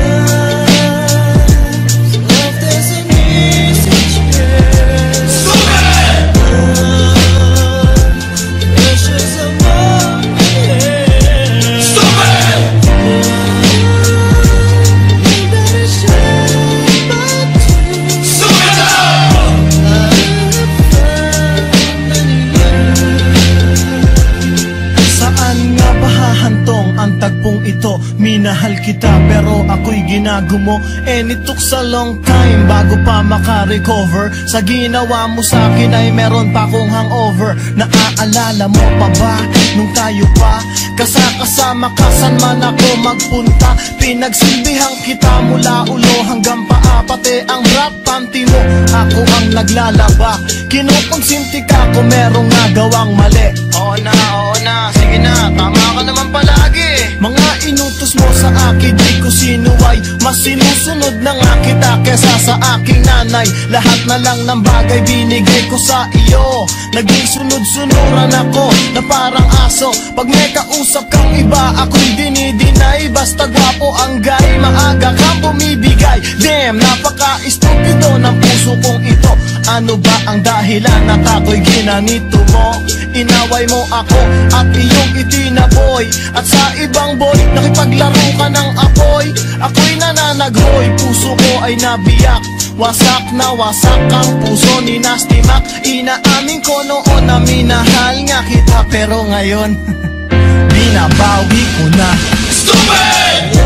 Tagpong ito, minahal kita pero ako'y ginagumo. And it took a long time bago pa maka-recover. Sa ginawa mo sa'kin ay meron pa kong hangover. Naaalala mo pa ba nung tayo pa kasakasama ka saan man ako magpunta? Pinagsilbihan kita mula ulo hanggang paa, pati ang rap panty mo ako ang naglalaba. Kinukonsinti ka kung merong nagawang mali. Oo na, oo na, sige na, tama ka naman palagi. Mga inutos mo sa akin, di ko sinuway. Mas sinusunod na nga kita kesa sa aking nanay. Lahat na lang ng bagay binigay ko sa iyo. Naging sunod-sunuran ako na parang aso. Pag may kausap kang iba, ako'y dinidinay. Basta gwapo ang guy, maaga kang bumibigay. Damn, napaka-estupido ng puso kong ito. Ano ba ang dahilan na ako'y ginanito mo? Inaway mo ako at iyong itinaboy. At sa ibang boy, nakipaglaro ka ng apoy. Ako'y nananaghoy, puso ko ay nabiyak. Wasak na wasak ang puso ni Nasty Mac. Inaamin ko noon na minahal nga kita, pero ngayon binabawi ko na. Stupid!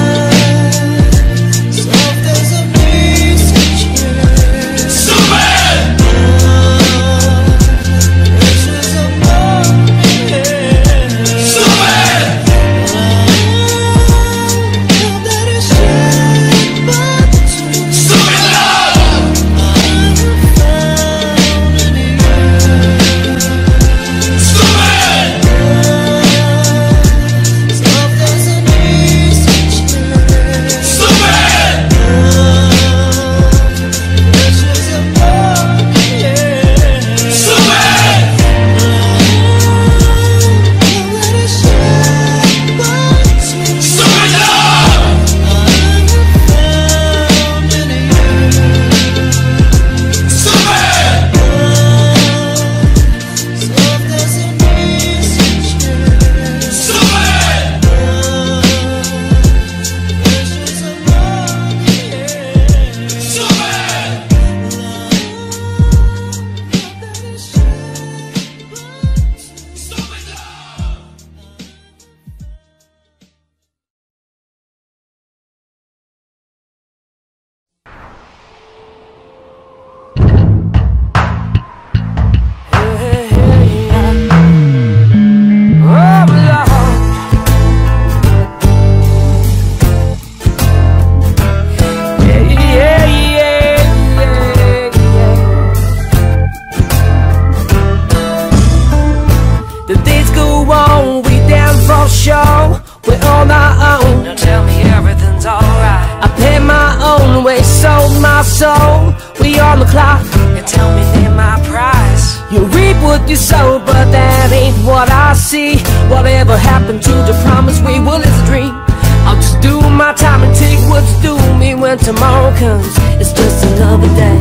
soul, we on the clock. You tell me they're my prize. You reap what you sow, but that ain't what I see. Whatever happened to the promise we will is a dream. I'll just do my time and take what's due me. When tomorrow comes, it's just another day.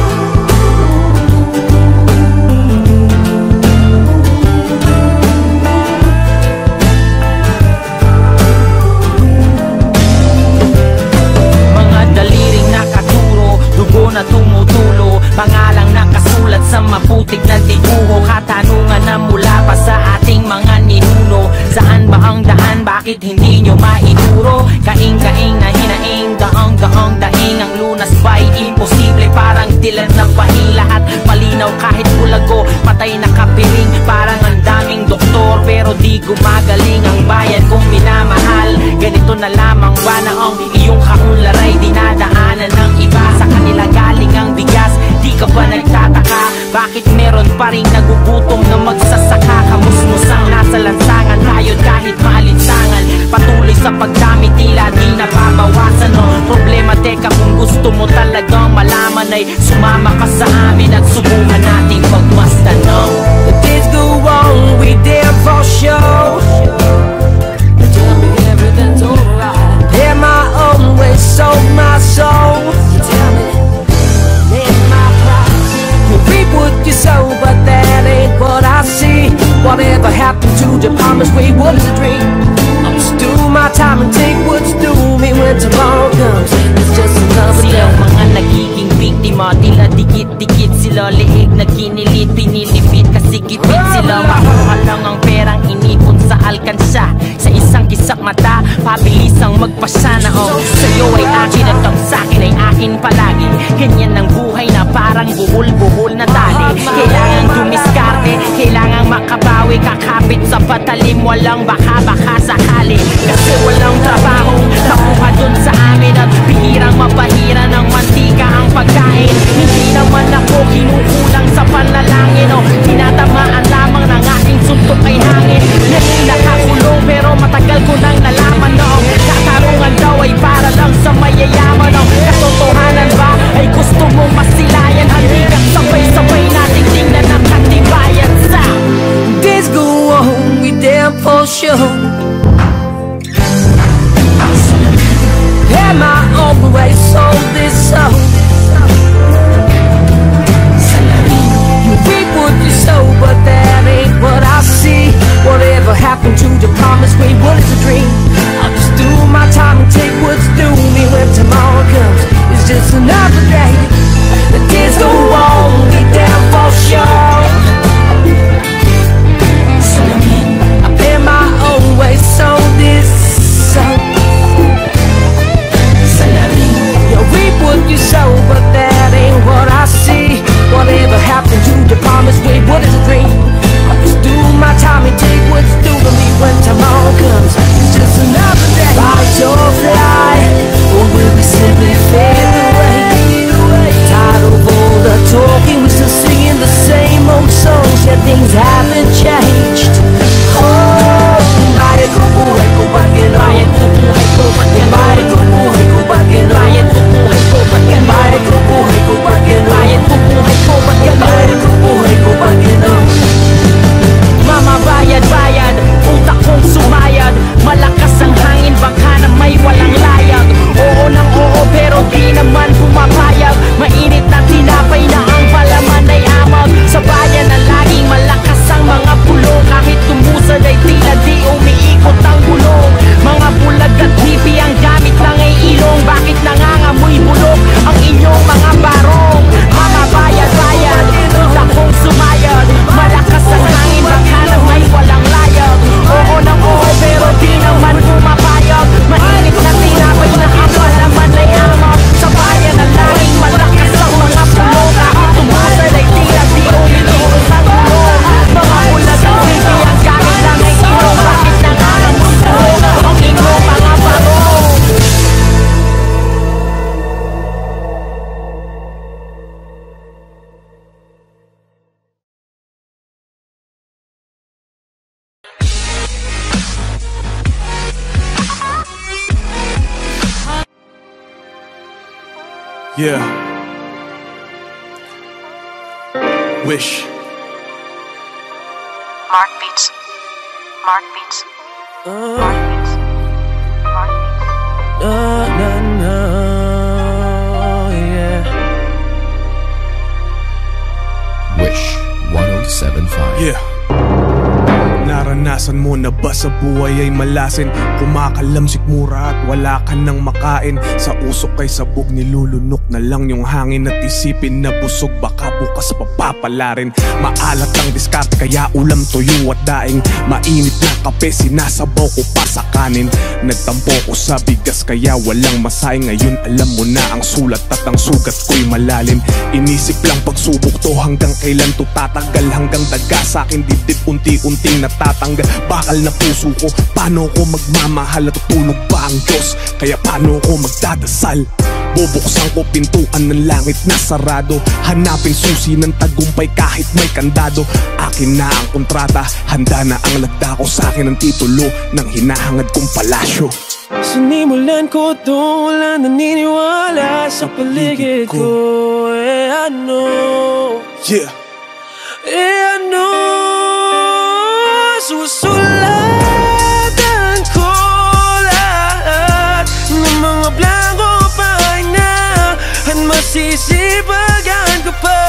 Dugo na tumutulo, pangalang nakasulat sa maputik na dibuho. Katanungan na mula pa sa ating mga ninuno, saan ba ang daan, bakit hindi nyo maituro? Kaing-kaing na hinaing, daang-daang daing. Ang lunas ba'y imposible, parang dilan na pahila. At malinaw kahit bulago, patay na kapiling. Parang ang daming doktor, pero di gumagaling. Ang bayan kong minamahal, ganito na lamang ba na ang iyong kaunlaray dinadaanan ng iba? Sa kanila galing ang bigas, di ka ba nagtataka? Bakit meron pa rin nagugutom na magsasaka? Kamusmusang nasa lansangan, kayod kahit maalinsangan. Patuloy sa pagdami, tila di nababawasan. No problema, teka kung gusto mo talagang malaman ay sumama ka sa amin at subukan nating pagmasdan. No? The days go on, we there for show. Tell me everything's alright. In my own way, sold my soul. Tell me what you sow, but that ain't what I see. Whatever happened to the promise we was a dream. I'll just do my time and take what's due me. When tomorrow comes, it's just another day. Silang mga nagiging biktima, tila dikit-dikit sila. Liig na kinilit, pinilipit kasi gipit sila. Makuha lang ang perang inipon sa alkansya. Sa isang kisak mata, pabilisang magpasana. Oh, sa'yo ay akin at ang sa'kin ay akin palagi. Ganyan ang buhay na parang buhol-buhol na tali. Kailangan dumiskarte, kailangan makabawi. Kakapit sa patalim, walang baka-baka sakali. Kasi walang trabaho nakuha dun sa amin. At bihirang mapahira ng mantika ang pagkain. Hindi naman ako kinukulang sa panlalangin. O tinatamaan lamang ng aking suntok ay hangin. Ngayon nakakulong pero matagal ko nang for sure. Am I always sold this soul? You reap what you sow, but that ain't what I see. Whatever happened to the promise? Wait, what is a dream? I'll just do my time and take what's due me. When tomorrow comes, it's just another day. The days go on, we down for sure. So I pay my own way, so this soul. You reap what you sow, but that ain't what I see. Whatever happened to the promise? Wait, what is a dream? I'll just do my time and take what's due to me. When tomorrow comes, it's just another day. Fight or fly, or will we simply fade away? Tired of all the talking, we're still singing the same old songs. Yet things haven't changed. Oh, bye, go away, go back and I ain't go away, go back and bye, go away, go back and I ain't go away, go back and bye, go away, go back and I ain't go away, go back and bye, go away, go back and I. Mama bayad, bayad, utak kong sumayad. Malakas ang hangin, baka na may walang layag. Oo nang oo, pero di naman pumapayag. Mainit na tinapay na ang palaman ay amag. Sa bayan na laging malakas ang mga pulong. Kahit tumusad ay tila di umiikot ang gulong. Mga bulag at bibi ang gamit lang ay ilong. Bakit nangangamoy bulok ang inyong mga barong? Mga bayad, bayad, utak kong sumayad. Malakas ang hangin, baka na may walang layag. Oo nang oo, pero di naman pumapayag. Mainit na tinapay na ang palaman ay amag. Sa bayan na laging malakas ang mga pulong. Kahit tumusad ay tila di umiikot ang gulong. Mga bulag at bibi ang gamit lang ay ilong. Bakit nangangamoy bulok ang inyong mga barong? Yeah. Wish. Mark Beats. Mark Beats. Mark Beats. Mark Beats. Na na na, yeah. Wish one oh seven point five. Yeah. Naranasan mo na ba sa buhay ay malasin? Kumakalam sikmura at wala ka nang makain. Sa usok kay sabog nilulunok na lang yung hangin. At isipin na busog baka bukas papapalarin. Maalat ang diskarte kaya ulam tuyo at daing. Mainit na kape sinasabaw ko pa sa kanin. Nagtampo ko sa bigas kaya walang masaing. Ngayon alam mo na ang sulat at ang sugat ko'y malalim. Inisip lang pagsubok to hanggang kailan to tatagal. Hanggang daga sa akin dibdib unti-unting nat tatanggal bakal na puso ko. Paano ko magmamahal at tutulog ba ang Diyos? Kaya paano ko magdadasal? Bubuksan ko pintuan ng langit na sarado. Hanapin susi ng tagumpay kahit may kandado. Akin na ang kontrata, handa na ang lagda ko. Sa akin ang titulo ng hinahangad kong palasyo. Sinimulan ko to, wala naniniwala sa paligid ko. Eh ano? Yeah. Eh ano? Susulatan ko lahat ng mga blanco pahina at masisipagan ko pa.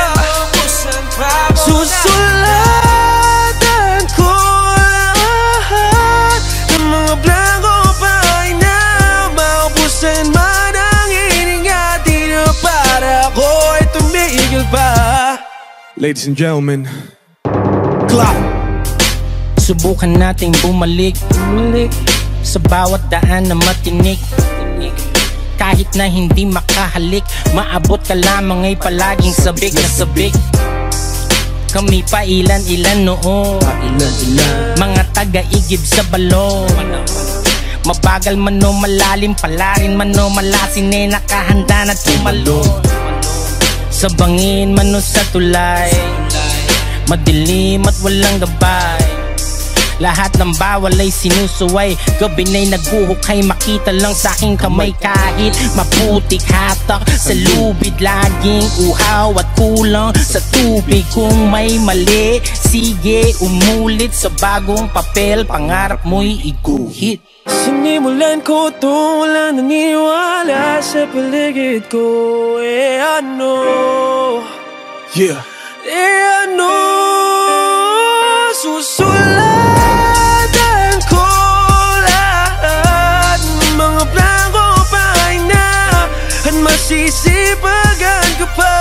Susulatan ko lahat ng mga blanco pahina. Maubusan man ang hininga, di na para ko'y tumigil pa. Ladies and gentlemen, clap! Subukan nating bumalik, bumalik sa bawat daan na matinik. Kahit na hindi makahalik, maabot ka lamang ay palaging sabik na sabik. Kami pa ilan-ilan noon, mga taga-igib sa balon. Mabagal man o malalim, palarin man o malasin, eh nakahanda na tumalon. Sa bangin man o sa tulay, madilim at walang gabay. Lahat ng bawal ay sinusuway, gabi na'y naguhukay, makita lang sa aking kamay. Kahit maputik hatak sa lubid, laging uhaw at kulang sa tubig. Kung may mali, sige umulit sa bagong papel, pangarap mo'y iguhit. Sinimulan ko to, walang naniniwala sa paligid ko. Eh ano? Yeah. Eh ano? Susulatan ko lahat ng mga plano pa ay na at masisipagan ka pa.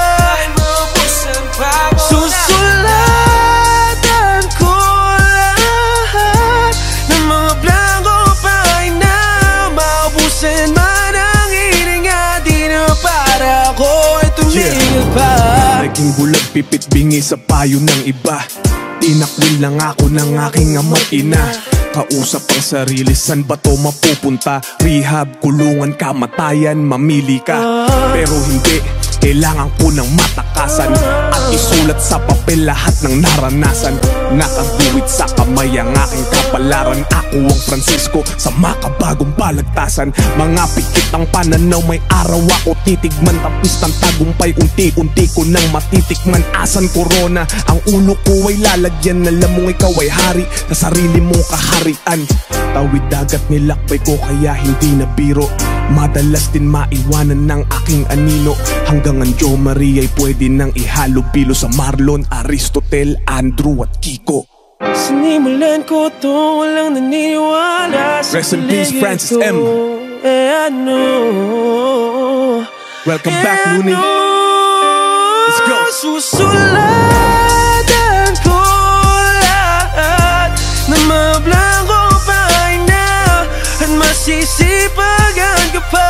Susulatan ko lahat ng mga plano pa ay na maubusin man ang hininga. Di na para ko ay tumigil pa. Naging bulag pipit bingi sa payo ng iba. Tinakwil lang ako ng aking ama't ina. Kausap ang sarili, san ba to mapupunta? Rehab, kulungan, kamatayan, mamili ka. Pero hindi, kailangan ko ng matakasan at isulat sa papel lahat ng naranasan. Nakaguwit sa kamay ang aking kapalaran. Ako ang Francisco sa makabagong balagtasan. Mga pikit ang pananaw, may araw ako titigman. Tapis ng tagumpay, unti-unti ko nang matitikman. Asan corona, ang ulo ko ay lalagyan. Alam mo ikaw ay hari sa sarili mong kaharian. Tawid dagat nilakbay ko kaya hindi na biro. Madalas din maiwanan ng aking anino. Hanggang ang Jo Maria ay pwede nang ihalo-bilo sa Marlon, Aristotel, Andrew at Kiko. Sinimulan ko to, walang naniniwala sa Rest in peace, Francis M. Eh ano? Welcome back, Looney. Let's go. Susulatan ko lahat ng mga blanco pa ay na at masisipagan ka pa.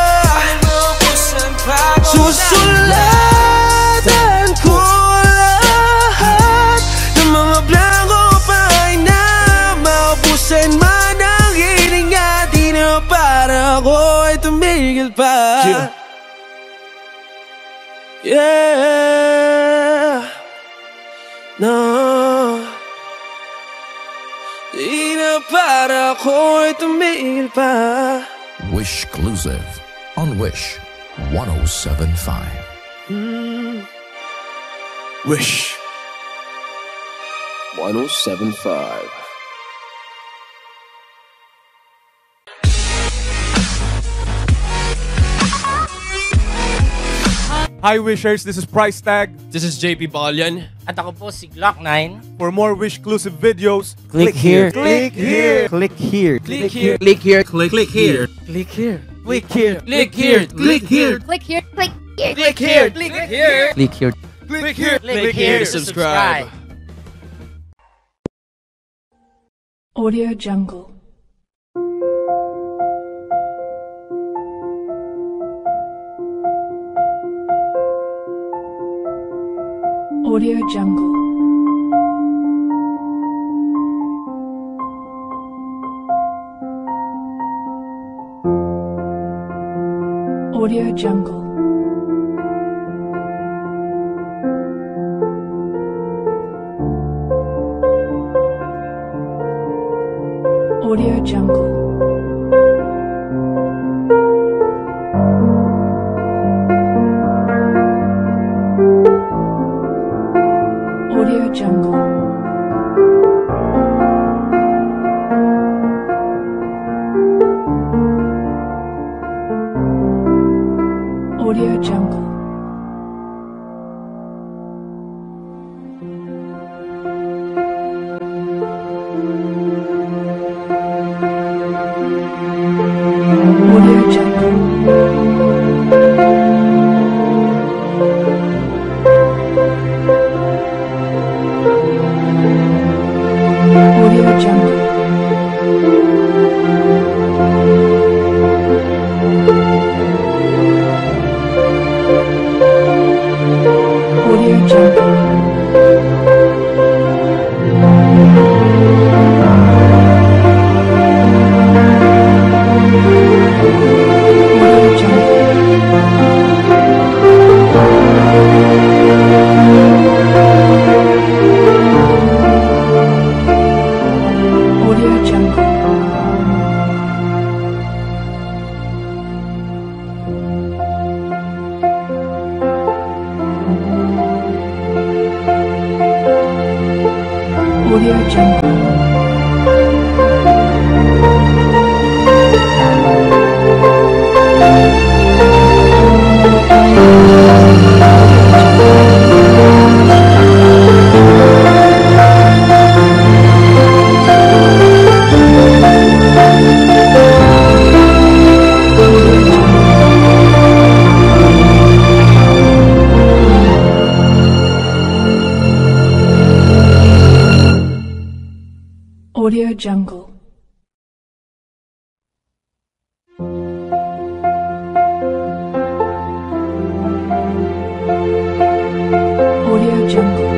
Susulatan ko lahat ng mga blanco pa ay na maubusin man ang hininga. Di na para ko ay tumigil pa. Yeah. Yeah. No. Di na para ko ay tumigil pa. Wish Exclusive on Wish one oh seven point five. Mm. Wish one oh seven point five. Hi Wishers, this is Price Tag. This is J P Balyan. At ako po si Glock nine. For more Wish-exclusive videos, click here. Click here. Click here. Click here. Click here. Click, click here. Click here. Click here. Click here. Click here. Click here. Click here. Click here. Click here. Click here. Click here. Click here to subscribe. Audio Jungle. Audio Jungle. Audio Jungle. Audio Jungle. Audio Jungle. Audio Jungle. Audio Jungle. Audio Jungle. Audio Jungle.